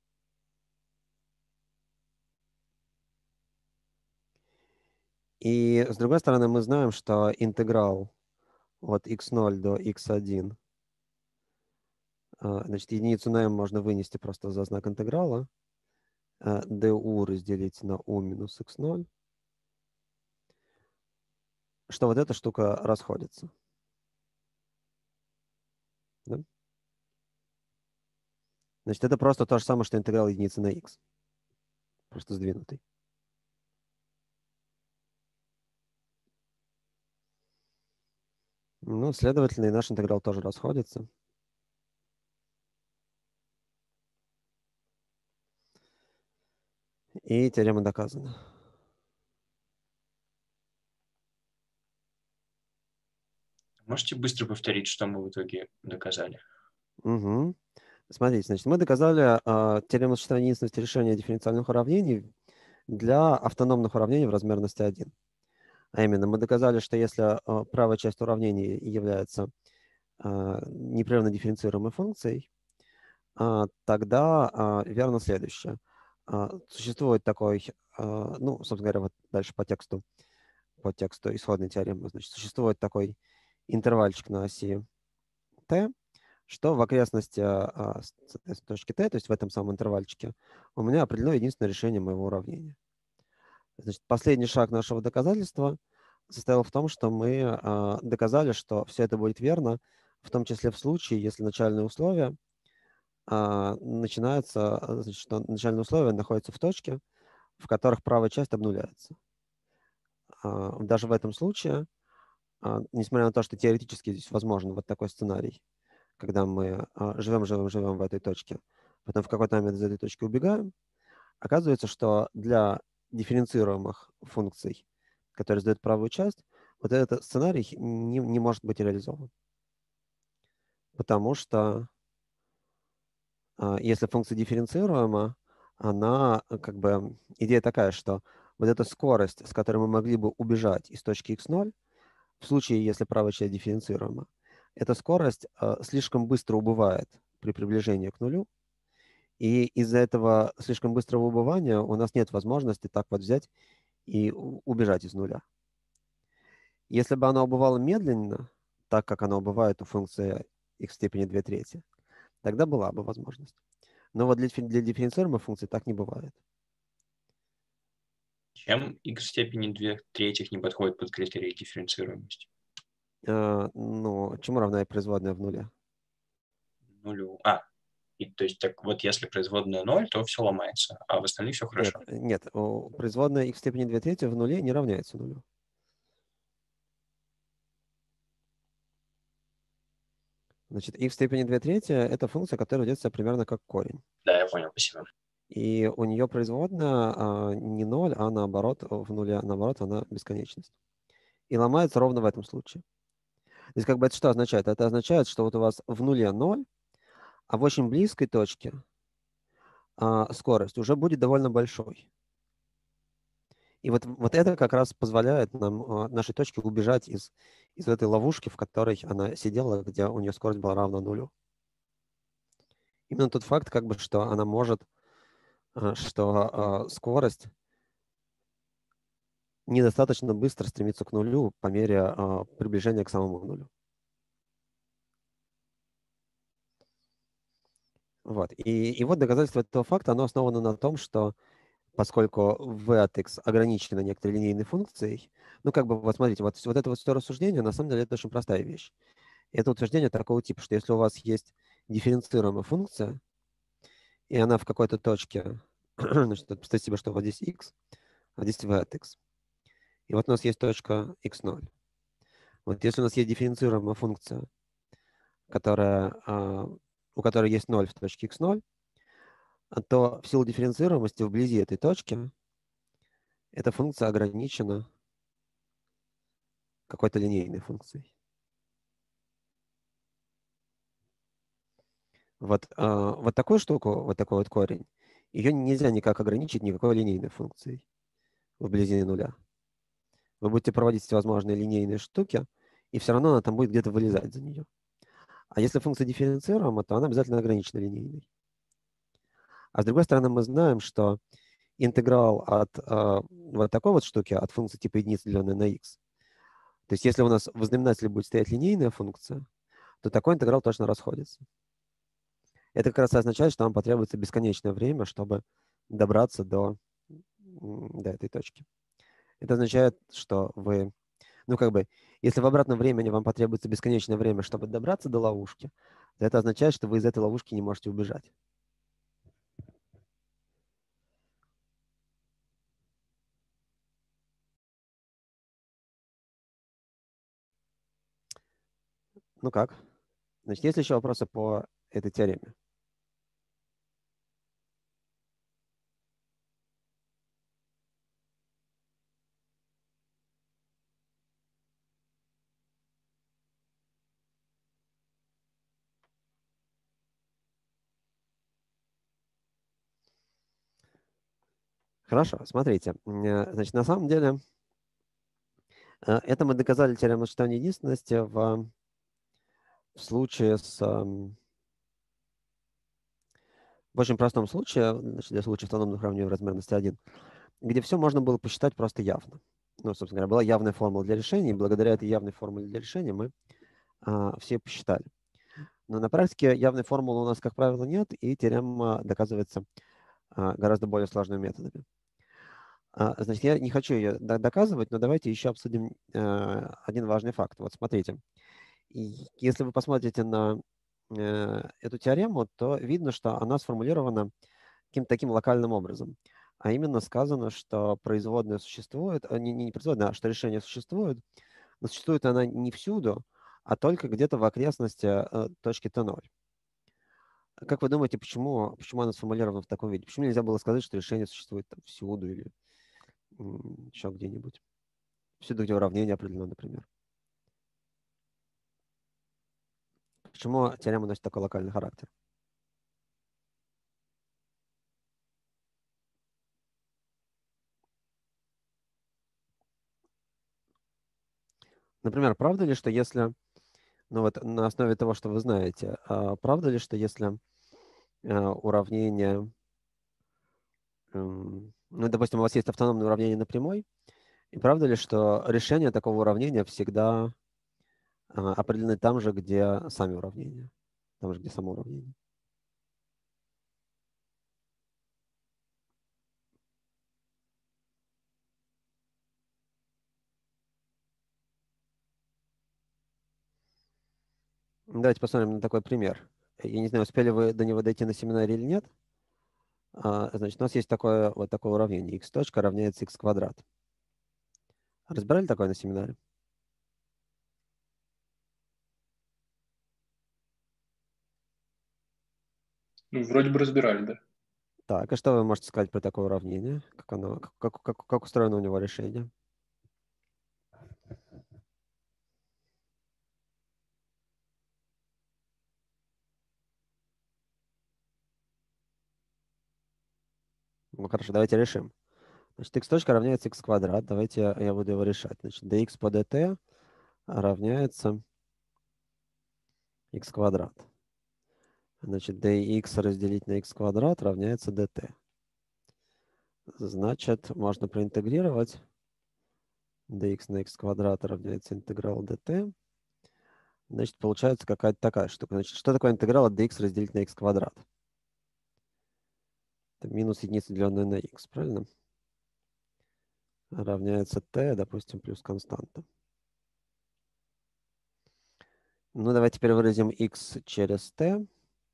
И с другой стороны, мы знаем, что интеграл от икс ноль до икс один, значит, единицу на m можно вынести просто за знак интеграла, du разделить на u минус икс ноль, что вот эта штука расходится. Да? Значит, это просто то же самое, что интеграл единицы на x, просто сдвинутый. Ну, следовательно, и наш интеграл тоже расходится. И теорема доказана. Можете быстро повторить, что мы в итоге доказали? Угу. Смотрите, значит, мы доказали э, теорему сочетания единственности решения дифференциальных уравнений для автономных уравнений в размерности один. А именно, мы доказали, что если э, правая часть уравнения является э, непрерывно дифференцируемой функцией, э, тогда э, верно следующее. Э, существует такой, э, ну, собственно говоря, вот дальше по тексту, по тексту исходной теоремы, значит, существует такой интервальчик на оси t, что в окрестности а, точки t, то есть в этом самом интервальчике, у меня определено единственное решение моего уравнения. Значит, последний шаг нашего доказательства состоял в том, что мы а, доказали, что все это будет верно, в том числе в случае, если начальные условия а, начинаются, значит, что начальные условия находятся в точке, в которых правая часть обнуляется. А, даже в этом случае, а, несмотря на то, что теоретически здесь возможен вот такой сценарий, когда мы а, живем, живем, живем в этой точке, потом в какой-то момент из этой точки убегаем, оказывается, что для дифференцируемых функций, которые сдают правую часть, вот этот сценарий не, не может быть реализован. Потому что а, если функция дифференцируема, она как бы... Идея такая, что вот эта скорость, с которой мы могли бы убежать из точки икс ноль, в случае, если правая часть дифференцируема, эта скорость а, слишком быстро убывает при приближении к нулю, и из-за этого слишком быстрого убывания у нас нет возможности так вот взять и у- убежать из нуля. Если бы она убывала медленно, так как она убывает у функции x в степени две трети, тогда была бы возможность. Но вот для, диффер- для дифференцируемой функции так не бывает. Чем x в степени две третьих не подходит под критерий дифференцируемости? А, ну, чему равна и производная в нуле? Нулю. А, и, то есть так вот если производная ноль, то все ломается, а в остальных все Нет, хорошо. нет, о, производная x в степени две трети в нуле не равняется нулю. Значит, x в степени две трети – это функция, которая ведет себя примерно как корень. Да, я понял, спасибо. И у нее производная а, не ноль, а наоборот, в нуле, наоборот, она бесконечность. И ломается ровно в этом случае. То есть как бы это что означает? Это означает, что вот у вас в нуле ноль, а в очень близкой точке а, скорость уже будет довольно большой. И вот, вот это как раз позволяет нам, а, нашей точке убежать из, из этой ловушки, в которой она сидела, где у нее скорость была равна нулю. Именно тот факт, как бы, что она может, а, что а, скорость недостаточно быстро стремится к нулю по мере а, приближения к самому нулю. Вот. И, и вот доказательство этого факта, оно основано на том, что поскольку v от x ограничено некоторой линейной функцией, ну, как бы, вот смотрите, вот, вот это вот все рассуждение, на самом деле, это очень простая вещь. Это утверждение такого типа, что если у вас есть дифференцируемая функция, и она в какой-то точке, значит, представьте себе, что вот здесь x, а здесь v от x. И вот у нас есть точка икс ноль. Вот если у нас есть дифференцируемая функция, которая, а, у которой есть ноль в точке икс ноль, то в силу дифференцируемости вблизи этой точки эта функция ограничена какой-то линейной функцией. Вот, а, вот такую штуку, вот такой вот корень, ее нельзя никак ограничить никакой линейной функцией вблизи нуля. Вы будете проводить всевозможные линейные штуки, и все равно она там будет где-то вылезать за нее. А если функция дифференцируема, то она обязательно ограничена линейной. А с другой стороны, мы знаем, что интеграл от э, вот такой вот штуки, от функции типа единицы, деленной на x. То есть если у нас в знаменателе будет стоять линейная функция, то такой интеграл точно расходится. Это как раз означает, что вам потребуется бесконечное время, чтобы добраться до, до этой точки. Это означает, что вы, ну как бы, если в обратном времени вам потребуется бесконечное время, чтобы добраться до ловушки, то это означает, что вы из этой ловушки не можете убежать. Ну как? Значит, есть ли еще вопросы по этой теореме? Хорошо, смотрите. Э, Значит, на самом деле, э, это мы доказали теорему сочетания единственности в, в случае с... эм, В очень простом случае, значит, для случая автономных уравнений размерности один, где все можно было посчитать просто явно. Ну, собственно говоря, была явная формула для решения, и благодаря этой явной формуле для решения мы а, все посчитали. Но на практике явной формулы у нас, как правило, нет, и теорема доказывается а, гораздо более сложными методами. А, значит, я не хочу ее доказывать, но давайте еще обсудим а, один важный факт. Вот смотрите, и если вы посмотрите на э, эту теорему, то видно, что она сформулирована каким-то таким локальным образом. А именно сказано, что производная существует, а не, не производная, а что решение существует, но существует она не всюду, а только где-то в окрестности э, точки тэ ноль. Как вы думаете, почему, почему она сформулирована в таком виде? Почему нельзя было сказать, что решение существует там всюду или еще где-нибудь. Всюду, где уравнение определено, например. Почему теорема носит такой локальный характер? Например, правда ли, что если, ну вот на основе того, что вы знаете, а правда ли, что если а, уравнение, эм, ну, допустим, у вас есть автономное уравнение на прямой, и правда ли, что решение такого уравнения всегда а, определены там же, где сами уравнения, там же, где само уравнение? Давайте посмотрим на такой пример. Я не знаю, успели вы до него дойти на семинаре или нет. А, значит, у нас есть такое вот такое уравнение. X точка равняется x квадрат. Разбирали такое на семинаре? Ну, вроде бы разбирали, да. Так, и что вы можете сказать про такое уравнение? Как оно, как, как, как устроено у него решение? Ну хорошо, давайте решим. Значит, x точка равняется x квадрат. Давайте я, я буду его решать. Значит, dx по dt равняется x квадрат. Значит, dx разделить на x квадрат равняется dt. Значит, можно проинтегрировать. dx на x квадрат равняется интеграл dt. Значит, получается какая-то такая штука. Значит, что такое интеграл от dx разделить на x квадрат? Это минус единица, деленная на x, правильно? Равняется t, допустим, плюс константа. Ну, давайте теперь выразим x через t.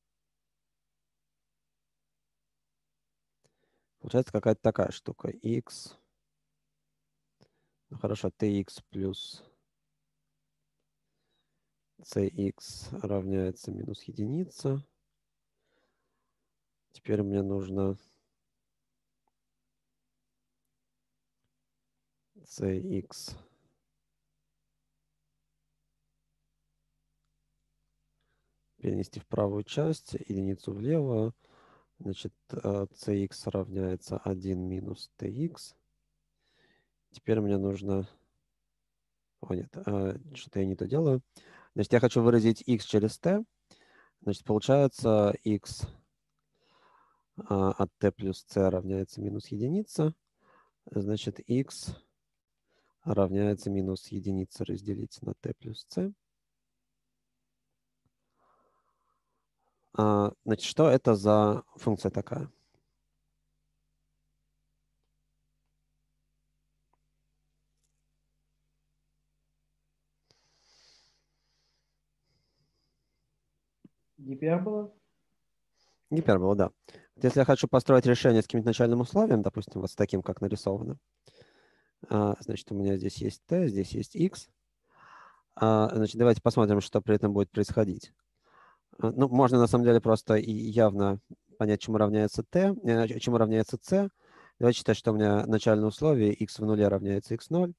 Получается какая-то такая штука. X. Ну, хорошо, tx плюс cx равняется минус единица. Теперь мне нужно cx перенести в правую часть, единицу влево. Значит, cx равняется один минус tx. Теперь мне нужно... О, нет, что-то я не то делаю. Значит, я хочу выразить x через t. Значит, получается x от t плюс c равняется минус единица. Значит, x равняется минус единица разделить на t плюс c. Значит, что это за функция такая? Гипербола? Гипербола, да. Вот если я хочу построить решение с каким-то начальным условием, допустим, вот с таким, как нарисовано, значит, у меня здесь есть t, здесь есть x. Значит, давайте посмотрим, что при этом будет происходить. Ну, можно на самом деле просто и явно понять, чему равняется t, чему равняется c. Давайте считать, что у меня начальное условие x в нуле равняется x ноль.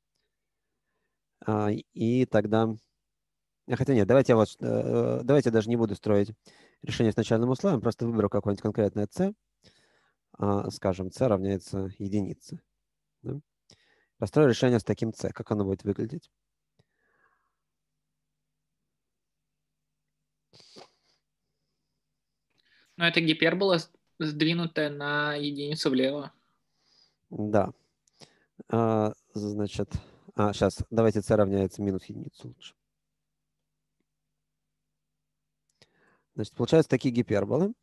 И тогда... Хотя нет, давайте я вот, давайте я даже не буду строить решение с начальным условием, просто выберу какое-нибудь конкретное c. Скажем, c равняется единице. Да? Построю решение с таким c. Как оно будет выглядеть? Ну, это гипербола, сдвинутая на единицу влево. Да. А, значит, а, сейчас, давайте c равняется минус единицу лучше. Значит, получаются такие гиперболы.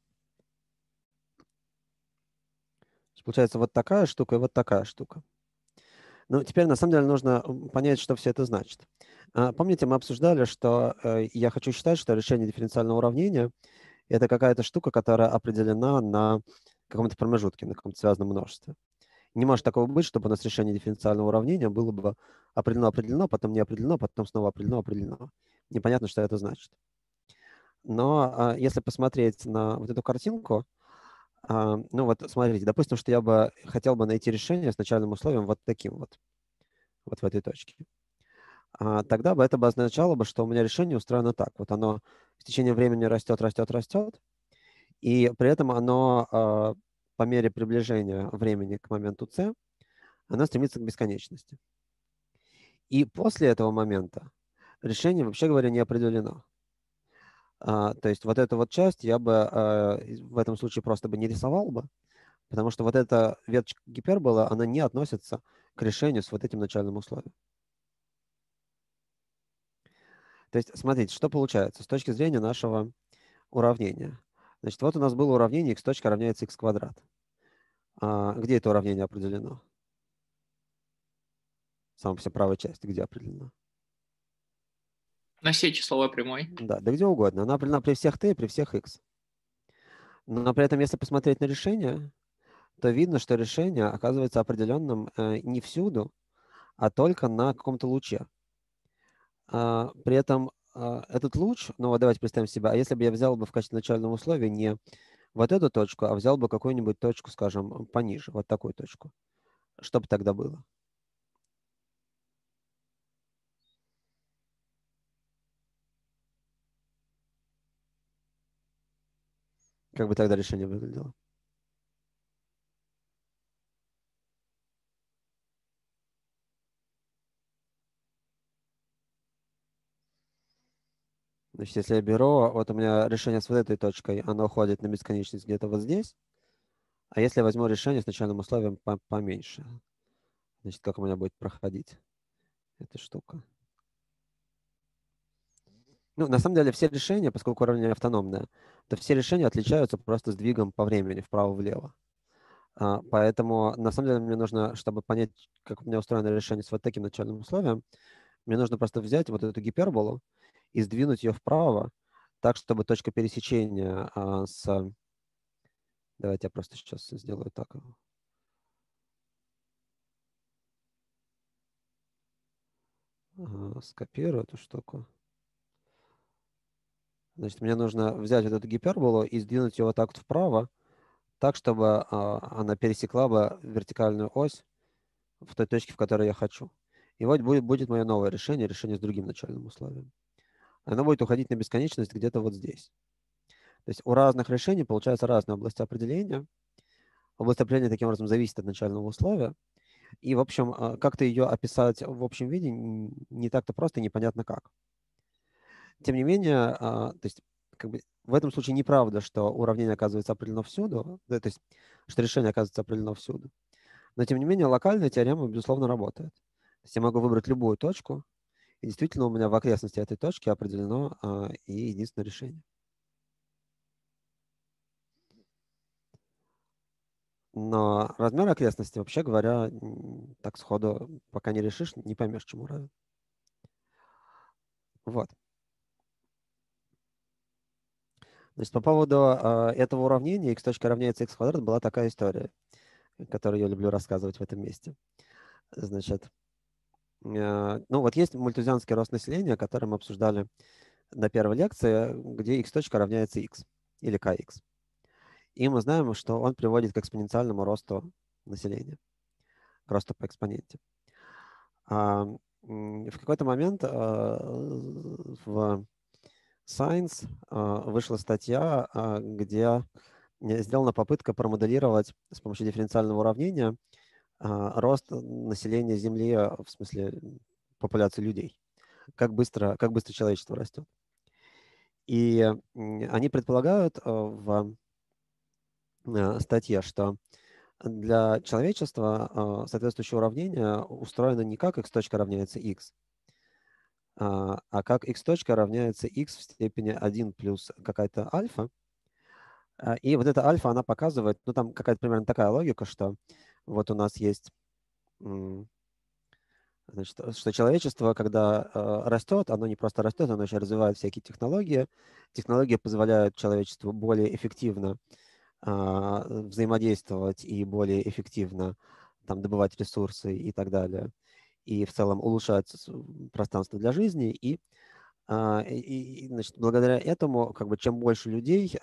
Получается вот такая штука и вот такая штука. Ну, теперь на самом деле нужно понять, что все это значит. А, помните, мы обсуждали, что э, я хочу считать, что решение дифференциального уравнения – это какая-то штука, которая определена на каком-то промежутке, на каком-то связанном множестве. Не может такого быть, чтобы у нас решение дифференциального уравнения было бы определено-определено, потом не определено, потом снова определено-определено. Непонятно, что это значит. Но а, если посмотреть на вот эту картинку, А, ну вот смотрите, допустим, что я бы хотел бы найти решение с начальным условием вот таким вот, вот в этой точке. А, тогда бы это бы означало бы, что у меня решение устроено так. Вот оно в течение времени растет, растет, растет, и при этом оно а, по мере приближения времени к моменту c, оно стремится к бесконечности. И после этого момента решение, вообще говоря, не определено. А, то есть вот эту вот часть я бы а, из- в этом случае просто бы не рисовал бы, потому что вот эта веточка гипербола, она не относится к решению с вот этим начальным условием. То есть смотрите, что получается с точки зрения нашего уравнения. Значит, вот у нас было уравнение x точка равняется x квадрат. А, где это уравнение определено? Самая вся правая часть, где определено? На все числовой прямой. Да, да где угодно. Она определена при всех t и при всех x. Но при этом, если посмотреть на решение, то видно, что решение оказывается определенным э, не всюду, а только на каком-то луче. А, при этом а, этот луч, ну вот давайте представим себя, а если бы я взял бы в качестве начального условия не вот эту точку, а взял бы какую-нибудь точку, скажем, пониже, вот такую точку, что бы тогда было? Как бы тогда решение выглядело? Значит, если я беру, вот у меня решение с вот этой точкой, оно уходит на бесконечность где-то вот здесь. А если я возьму решение с начальным условием по- поменьше, значит, как у меня будет проходить эта штука? Ну, на самом деле, все решения, поскольку уравнение автономное, то все решения отличаются просто сдвигом по времени вправо-влево. А, поэтому, на самом деле, мне нужно, чтобы понять, как у меня устроено решение с вот таким начальным условием, мне нужно просто взять вот эту гиперболу и сдвинуть ее вправо, так, чтобы точка пересечения а, с... Давайте я просто сейчас сделаю так. Ага, скопирую эту штуку. Значит, мне нужно взять вот эту гиперболу и сдвинуть ее вот так вот вправо, так, чтобы а, она пересекла бы вертикальную ось в той точке, в которой я хочу. И вот будет, будет мое новое решение, решение с другим начальным условием. Оно будет уходить на бесконечность где-то вот здесь. То есть у разных решений получаются разные области определения. Область определения таким образом зависит от начального условия. И, в общем, а, как-то ее описать в общем виде н- не так-то просто и непонятно как. Тем не менее, а, то есть как бы в этом случае неправда, что уравнение оказывается определено всюду, да, то есть что решение оказывается определено всюду. Но, тем не менее, локальная теорема, безусловно, работает. То есть я могу выбрать любую точку, и действительно у меня в окрестности этой точки определено а, и единственное решение. Но размер окрестности, вообще говоря, м, так сходу, пока не решишь, не поймешь, чему равен. Вот. Значит, по поводу а, этого уравнения x точка равняется x квадрат была такая история, которую я люблю рассказывать в этом месте. Значит, э, ну вот есть мультузианский рост населения, который мы обсуждали на первой лекции, где x точка равняется x или kx. И мы знаем, что он приводит к экспоненциальному росту населения, к росту по экспоненте. А, м, в какой-то момент а, в Science а, вышла статья, а, где сделана попытка промоделировать с помощью дифференциального уравнения а, рост населения Земли, а, в смысле популяции людей. Как быстро, как быстро человечество растет. И м, они предполагают а, в а, статье, что для человечества а, соответствующее уравнение устроено не как x точка равняется x, а, а как x точка равняется x в степени один плюс какая-то альфа. А, И вот эта альфа, она показывает, ну там какая-то примерно такая логика, что вот у нас есть, м, значит, что человечество, когда э, растет, оно не просто растет, оно еще развивает всякие технологии. Технологии позволяют человечеству более эффективно а, взаимодействовать и более эффективно там, добывать ресурсы и так далее. И в целом улучшать с- пространство для жизни. И, а, и, и, значит, благодаря этому, как бы, чем больше людей, э,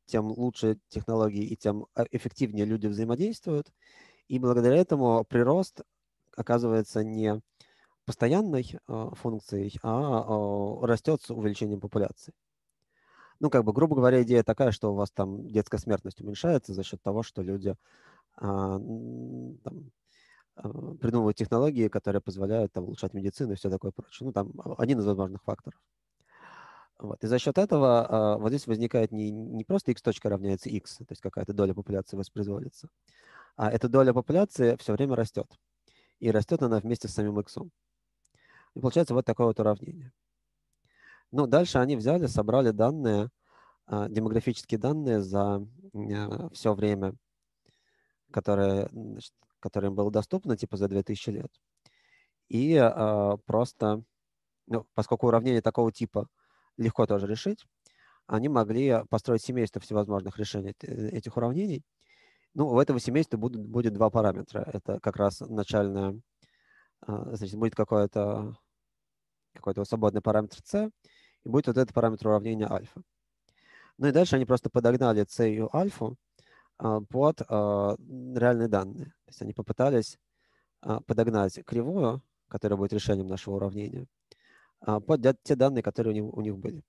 тем лучше технологии и тем э, эффективнее люди взаимодействуют. И благодаря этому прирост оказывается не постоянной э, функцией, а э, растет с увеличением популяции. Ну, как бы, грубо говоря, идея такая, что у вас там детская смертность уменьшается за счет того, что люди а, м, там, а, придумывают технологии, которые позволяют там, улучшать медицину и все такое прочее. Ну, там а, один из возможных факторов. Вот. И за счет этого а, вот здесь возникает не, не просто x точка равняется x, то есть какая-то доля популяции воспроизводится, а эта доля популяции все время растет. И растет она вместе с самим x. И получается вот такое вот уравнение. Ну, дальше они взяли, собрали данные, а, демографические данные за а, все время, которое, значит, которое им было доступно, типа за две тысячи лет. И а, просто, ну, поскольку уравнение такого типа легко тоже решить, они могли построить семейство всевозможных решений этих уравнений. Ну, у этого семейства будут, будет два параметра. Это как раз начальное, а, значит, будет какой-то какой-то свободный параметр c, и будет вот этот параметр уравнения альфа. Ну и дальше они просто подогнали c и альфу а, под а, реальные данные. То есть они попытались а, подогнать кривую, которая будет решением нашего уравнения, а, под те данные, которые у них, у них были.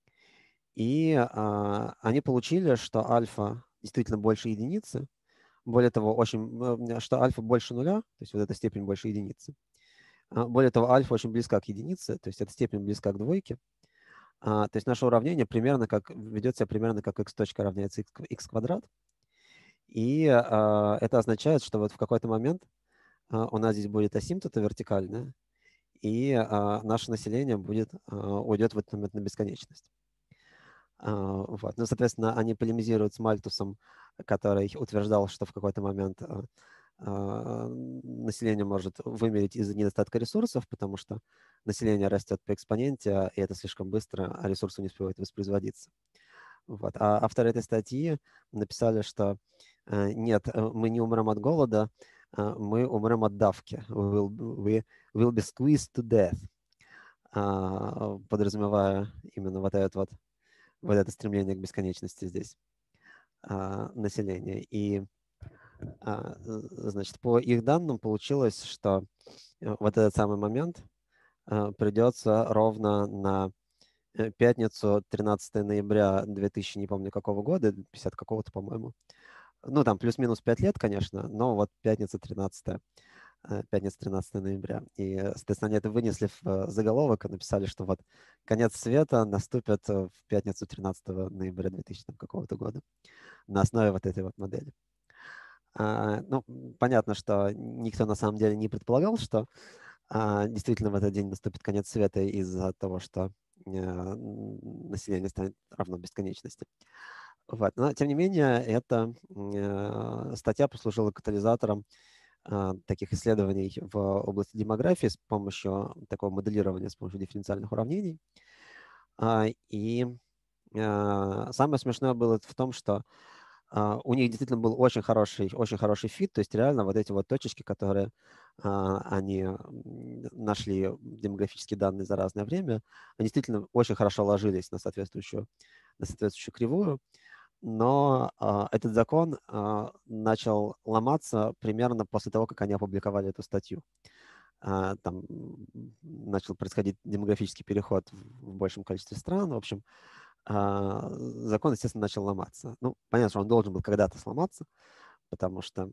И а, они получили, что альфа действительно больше единицы. Более того, очень, что альфа больше нуля, то есть вот эта степень больше единицы. А, более того, альфа очень близка к единице, то есть эта степень близка к двойке. А, то есть наше уравнение примерно как, ведет себя примерно как x точка равняется x, x квадрат. И а, это означает, что вот в какой-то момент а, у нас здесь будет асимптота вертикальная, и а, наше население будет, а, уйдет в этот момент на бесконечность. А, вот. Ну, соответственно, они полемизируют с Мальтусом, который утверждал, что в какой-то момент а, а, население может вымереть из-за недостатка ресурсов, потому что население растет по экспоненте, и это слишком быстро, а ресурсы не успевают воспроизводиться. Вот. А авторы этой статьи написали, что э, нет, э, мы не умрем от голода, э, мы умрем от давки. We will, we will be squeezed to death. А, подразумевая именно вот это вот, вот это стремление к бесконечности здесь а, населения. И а, значит, по их данным получилось, что вот этот самый момент а, придется ровно на пятницу, тринадцатое ноября две тысячи, не помню какого года, пятьдесят какого-то, по-моему. Ну, там плюс-минус пять лет, конечно, но вот пятница тринадцатое, пятница тринадцатое ноября. И, соответственно, они это вынесли в заголовок и написали, что вот конец света наступит в пятницу тринадцатого ноября две тысячи какого-то года на основе вот этой вот модели. А, ну, понятно, что никто на самом деле не предполагал, что а, действительно в этот день наступит конец света из-за того, что а, население станет равно бесконечности. Вот. Но, тем не менее, эта а, статья послужила катализатором а, таких исследований в области демографии с помощью такого моделирования, с помощью дифференциальных уравнений. А, и а, самое смешное было в том, что Uh, у них действительно был очень хороший, очень хороший фит, то есть реально вот эти вот точечки, которые uh, они нашли демографические данные за разное время, они действительно очень хорошо ложились на соответствующую, на соответствующую кривую, но uh, этот закон uh, начал ломаться примерно после того, как они опубликовали эту статью. Uh, там начал происходить демографический переход в, в большем количестве стран, в общем, Uh, закон, естественно, начал ломаться. Ну, понятно, что он должен был когда-то сломаться, потому что,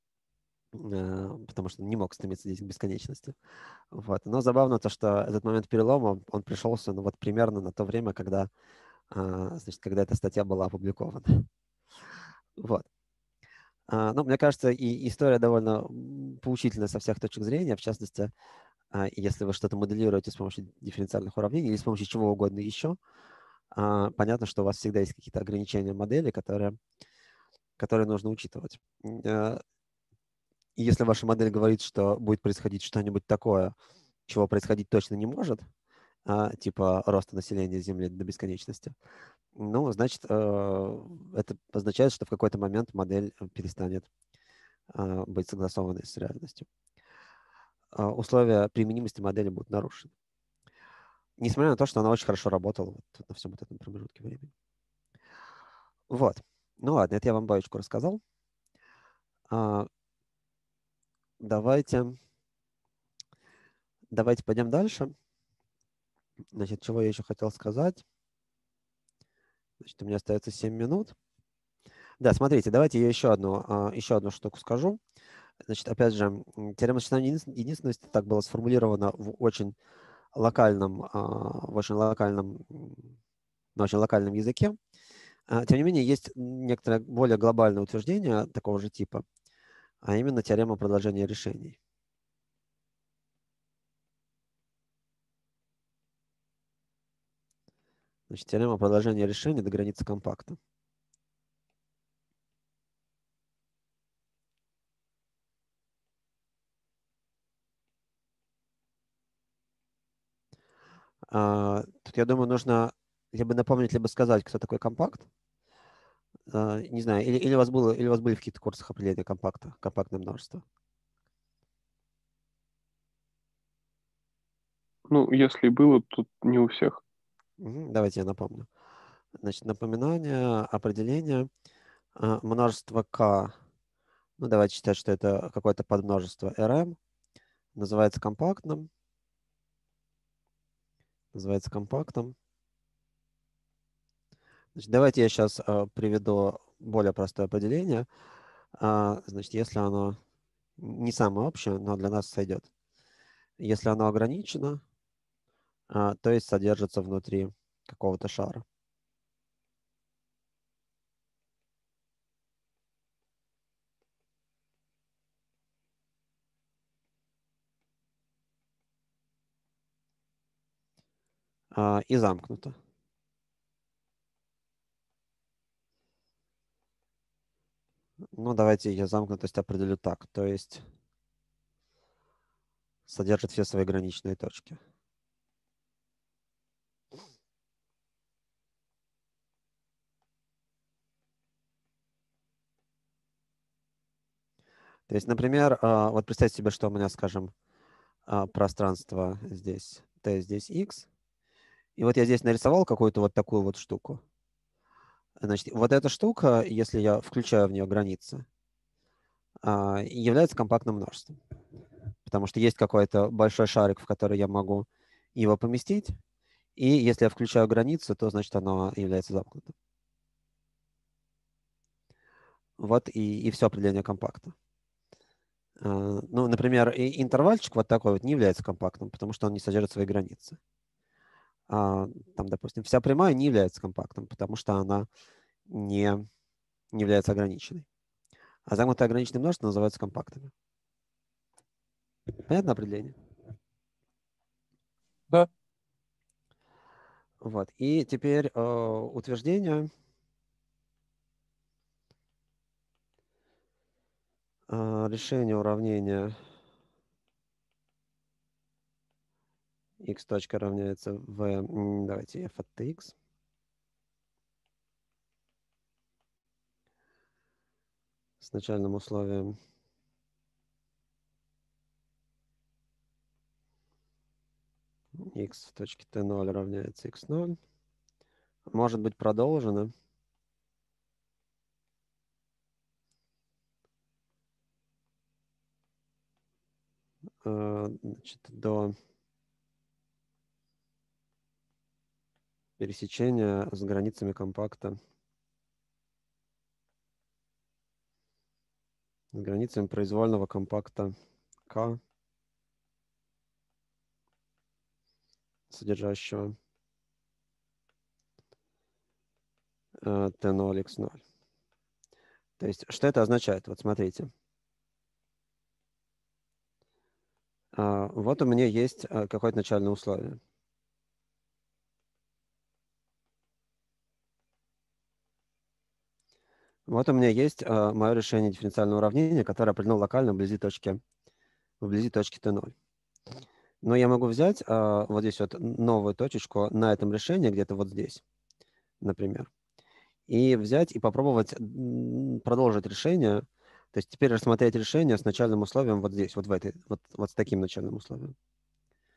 uh, потому что не мог стремиться здесь к бесконечности. Вот. Но забавно то, что этот момент перелома, он пришелся ну, вот примерно на то время, когда, uh, значит, когда эта статья была опубликована. Вот. Uh, ну, мне кажется, и история довольно поучительная со всех точек зрения, в частности, uh, если вы что-то моделируете с помощью дифференциальных уравнений или с помощью чего угодно еще, Uh, понятно, что у вас всегда есть какие-то ограничения модели, которые, которые нужно учитывать. Uh, и если ваша модель говорит, что будет происходить что-нибудь такое, чего происходить точно не может, uh, типа роста населения Земли до бесконечности, ну, значит, uh, это означает, что в какой-то момент модель перестанет uh, быть согласованной с реальностью. Uh, условия применимости модели будут нарушены. Несмотря на то, что она очень хорошо работала вот на всем вот этом промежутке времени. Вот. Ну ладно, это я вам баечку рассказал. А, давайте, давайте пойдем дальше. Значит, чего я еще хотел сказать? Значит, у меня остается семь минут. Да, смотрите, давайте я еще одну, а, еще одну штуку скажу. Значит, опять же, м, теорема сочетания единствен- единственности так было сформулировано в очень локальном, а, в очень локальном, м, на очень локальном языке. А, Тем не менее, есть некоторое более глобальное утверждение такого же типа, а именно теорема продолжения решений. Значит, теорема продолжения решений до границы компакта. А, Тут, я думаю, нужно либо напомнить, либо сказать, кто такой компакт. А, Не знаю, или, или, у вас было, или у вас были в каких-то курсах определения компакта, компактное множество. Ну, если и было, то не у всех. Мгм, Давайте я напомню. Значит, напоминание, определение. а, Множество К, ну давайте считать, что это какое-то подмножество Rm, называется компактным. Называется компактом. Значит, давайте я сейчас приведу более простое определение. А, Значит, если оно не самое общее, но для нас сойдет. Если оно ограничено, а, то есть содержится внутри какого-то шара. А, И замкнуто. Ну, давайте я замкнутость определю так. То есть содержит все свои граничные точки. То есть, например, а, вот представьте себе, что у меня, скажем, а, пространство здесь, t здесь x. И вот я здесь нарисовал какую-то вот такую вот штуку. Значит, вот эта штука, если я включаю в нее границы, а, является компактным множеством. Потому что есть какой-то большой шарик, в который я могу его поместить. И если я включаю границу, то значит оно является замкнутым. Вот и, и все определение компакта. А, Ну, например, и интервальчик вот такой вот не является компактным, потому что он не содержит свои границы. А, Там, допустим, вся прямая не является компактным, потому что она не, не является ограниченной. А замкнутые ограниченные множества называются компактами. Понятно определение? Да. Вот. И теперь э, утверждение. Э, решение уравнения x точка равняется v, м, давайте f от tx. С начальным условием x в точке t ноль равняется x ноль. Может быть продолжено э, значит, до пересечения с границами компакта, с границами произвольного компакта K, содержащего э, t ноль, x ноль. То есть, что это означает? Вот смотрите. А, Вот у меня есть э, какое-то начальное условие. Вот у меня есть э, мое решение дифференциального уравнения, которое определено локально вблизи точки, вблизи точки t ноль. Но я могу взять э, вот здесь вот новую точечку на этом решении, где-то вот здесь, например, и взять и попробовать м, продолжить решение. То есть теперь рассмотреть решение с начальным условием вот здесь, вот в этой, вот, вот с таким начальным условием.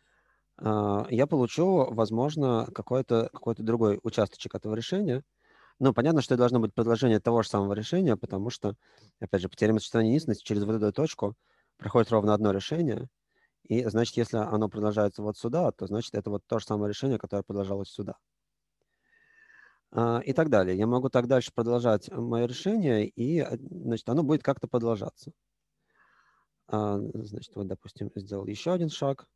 А, Я получу, возможно, какой-то какой-то другой участочек этого решения, Ну, понятно, что это должно быть продолжение того же самого решения, потому что, опять же, по теореме существования единственности через вот эту точку проходит ровно одно решение, и, значит, если оно продолжается вот сюда, то, значит, это вот то же самое решение, которое продолжалось сюда. А, И так далее. Я могу так дальше продолжать мое решение, и, а, значит, оно будет как-то продолжаться. А, Значит, вот, допустим, сделал еще один шаг.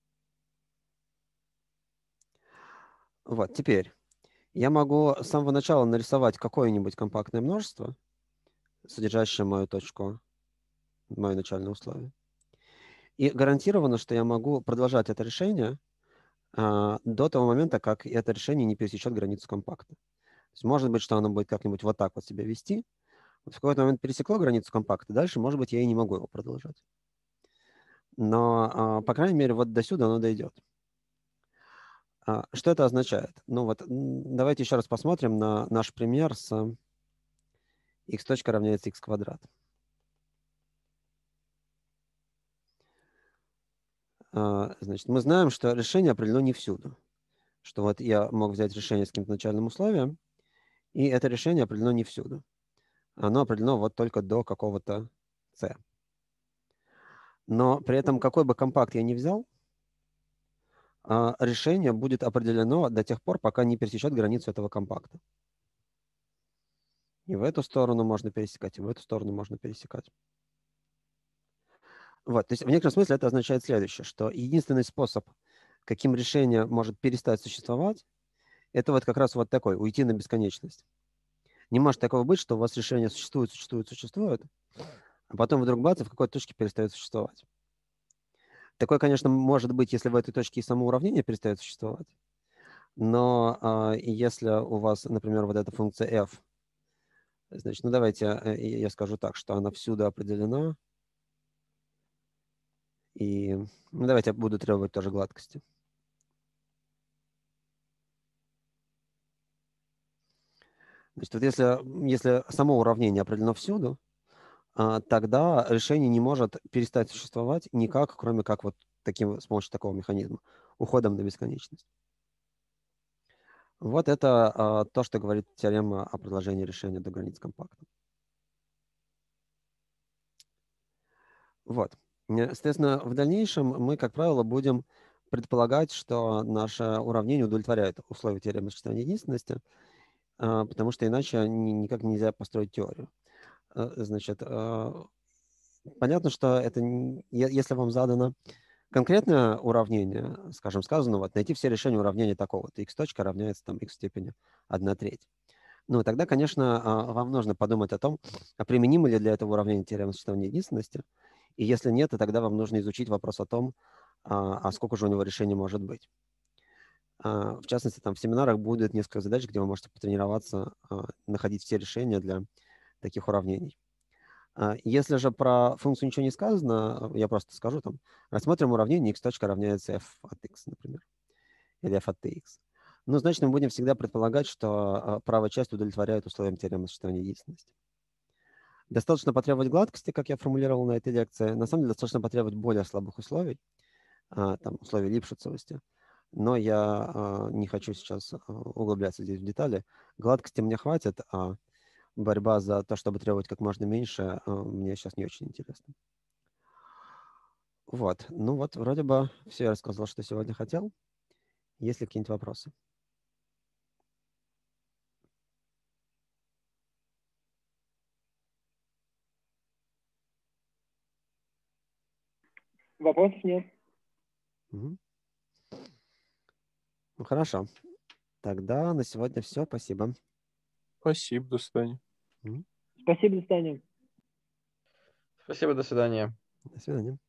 Вот, теперь я могу с самого начала нарисовать какое-нибудь компактное множество, содержащее мою точку, мое начальное условие. И гарантированно, что я могу продолжать это решение а, до того момента, как это решение не пересечет границу компакта. То есть может быть, что оно будет как-нибудь вот так вот себя вести. Вот в какой-то момент пересекло границу компакта, дальше, может быть, я и не могу его продолжать. Но, а, по крайней мере, вот до сюда оно дойдет. А, Что это означает? Ну вот, м, давайте еще раз посмотрим на наш пример с x точка равняется x квадрат. А, Значит, мы знаем, что решение определено не всюду. Что вот я мог взять решение с каким-то начальным условием, и это решение определено не всюду. Оно определено вот только до какого-то c. Но при этом, какой бы компакт я ни взял, а, решение будет определено до тех пор, пока не пересечет границу этого компакта. И в эту сторону можно пересекать, и в эту сторону можно пересекать. Вот, то есть в некотором смысле это означает следующее, что единственный способ, каким решение может перестать существовать, это вот как раз вот такой, уйти на бесконечность. Не может такого быть, что у вас решение существует, существует, существует, а потом вдруг бац, и в какой-то точке перестает существовать. Такое, конечно, может быть, если в этой точке и само уравнение перестает существовать. Но а, если у вас, например, вот эта функция f, значит, ну давайте э, я скажу так, что она всюду определена. И ну, давайте я буду требовать тоже гладкости. Значит, вот если, если само уравнение определено всюду, а, тогда решение не может перестать существовать никак, кроме как вот таким, с помощью такого механизма, уходом на бесконечность. Вот это а, то, что говорит теорема о продолжении решения до границ компакта. Вот. Э, Соответственно, в дальнейшем мы, как правило, будем предполагать, что наше уравнение удовлетворяет условия теоремы существования единственности, а, потому что иначе ни- никак нельзя построить теорию. Э, Значит, э, понятно, что это, не- е- если вам задано конкретное уравнение, скажем, сказано, вот, найти все решения уравнения такого-то, x точка равняется там x в степени одна треть. Ну, тогда, конечно, а, вам нужно подумать о том, а применима ли для этого уравнения теорема существования единственности, и если нет, то тогда вам нужно изучить вопрос о том, а, а сколько же у него решений может быть. А, В частности, там в семинарах будет несколько задач, где вы можете потренироваться, а, находить все решения для таких уравнений. А, Если же про функцию ничего не сказано, я просто скажу там, рассмотрим уравнение x точка равняется f от x, например, или f от tx. Ну, значит, мы будем всегда предполагать, что а, правая часть удовлетворяет условиям теоремы существования единственности. Достаточно потребовать гладкости, как я формулировал на этой лекции. На самом деле, достаточно потребовать более слабых условий, а, там, условий липшицевости. Но я а, не хочу сейчас а, углубляться здесь в детали. Гладкости мне хватит, а борьба за то, чтобы требовать как можно меньше, а, мне сейчас не очень интересно. Вот. Ну вот, вроде бы все я рассказал, что сегодня хотел. Есть ли какие-нибудь вопросы? Вопросов нет. Мгм. Ну хорошо. Тогда на сегодня все. Спасибо. Спасибо, до свидания. Мгм. Спасибо, до свидания. Спасибо, до свидания. До свидания.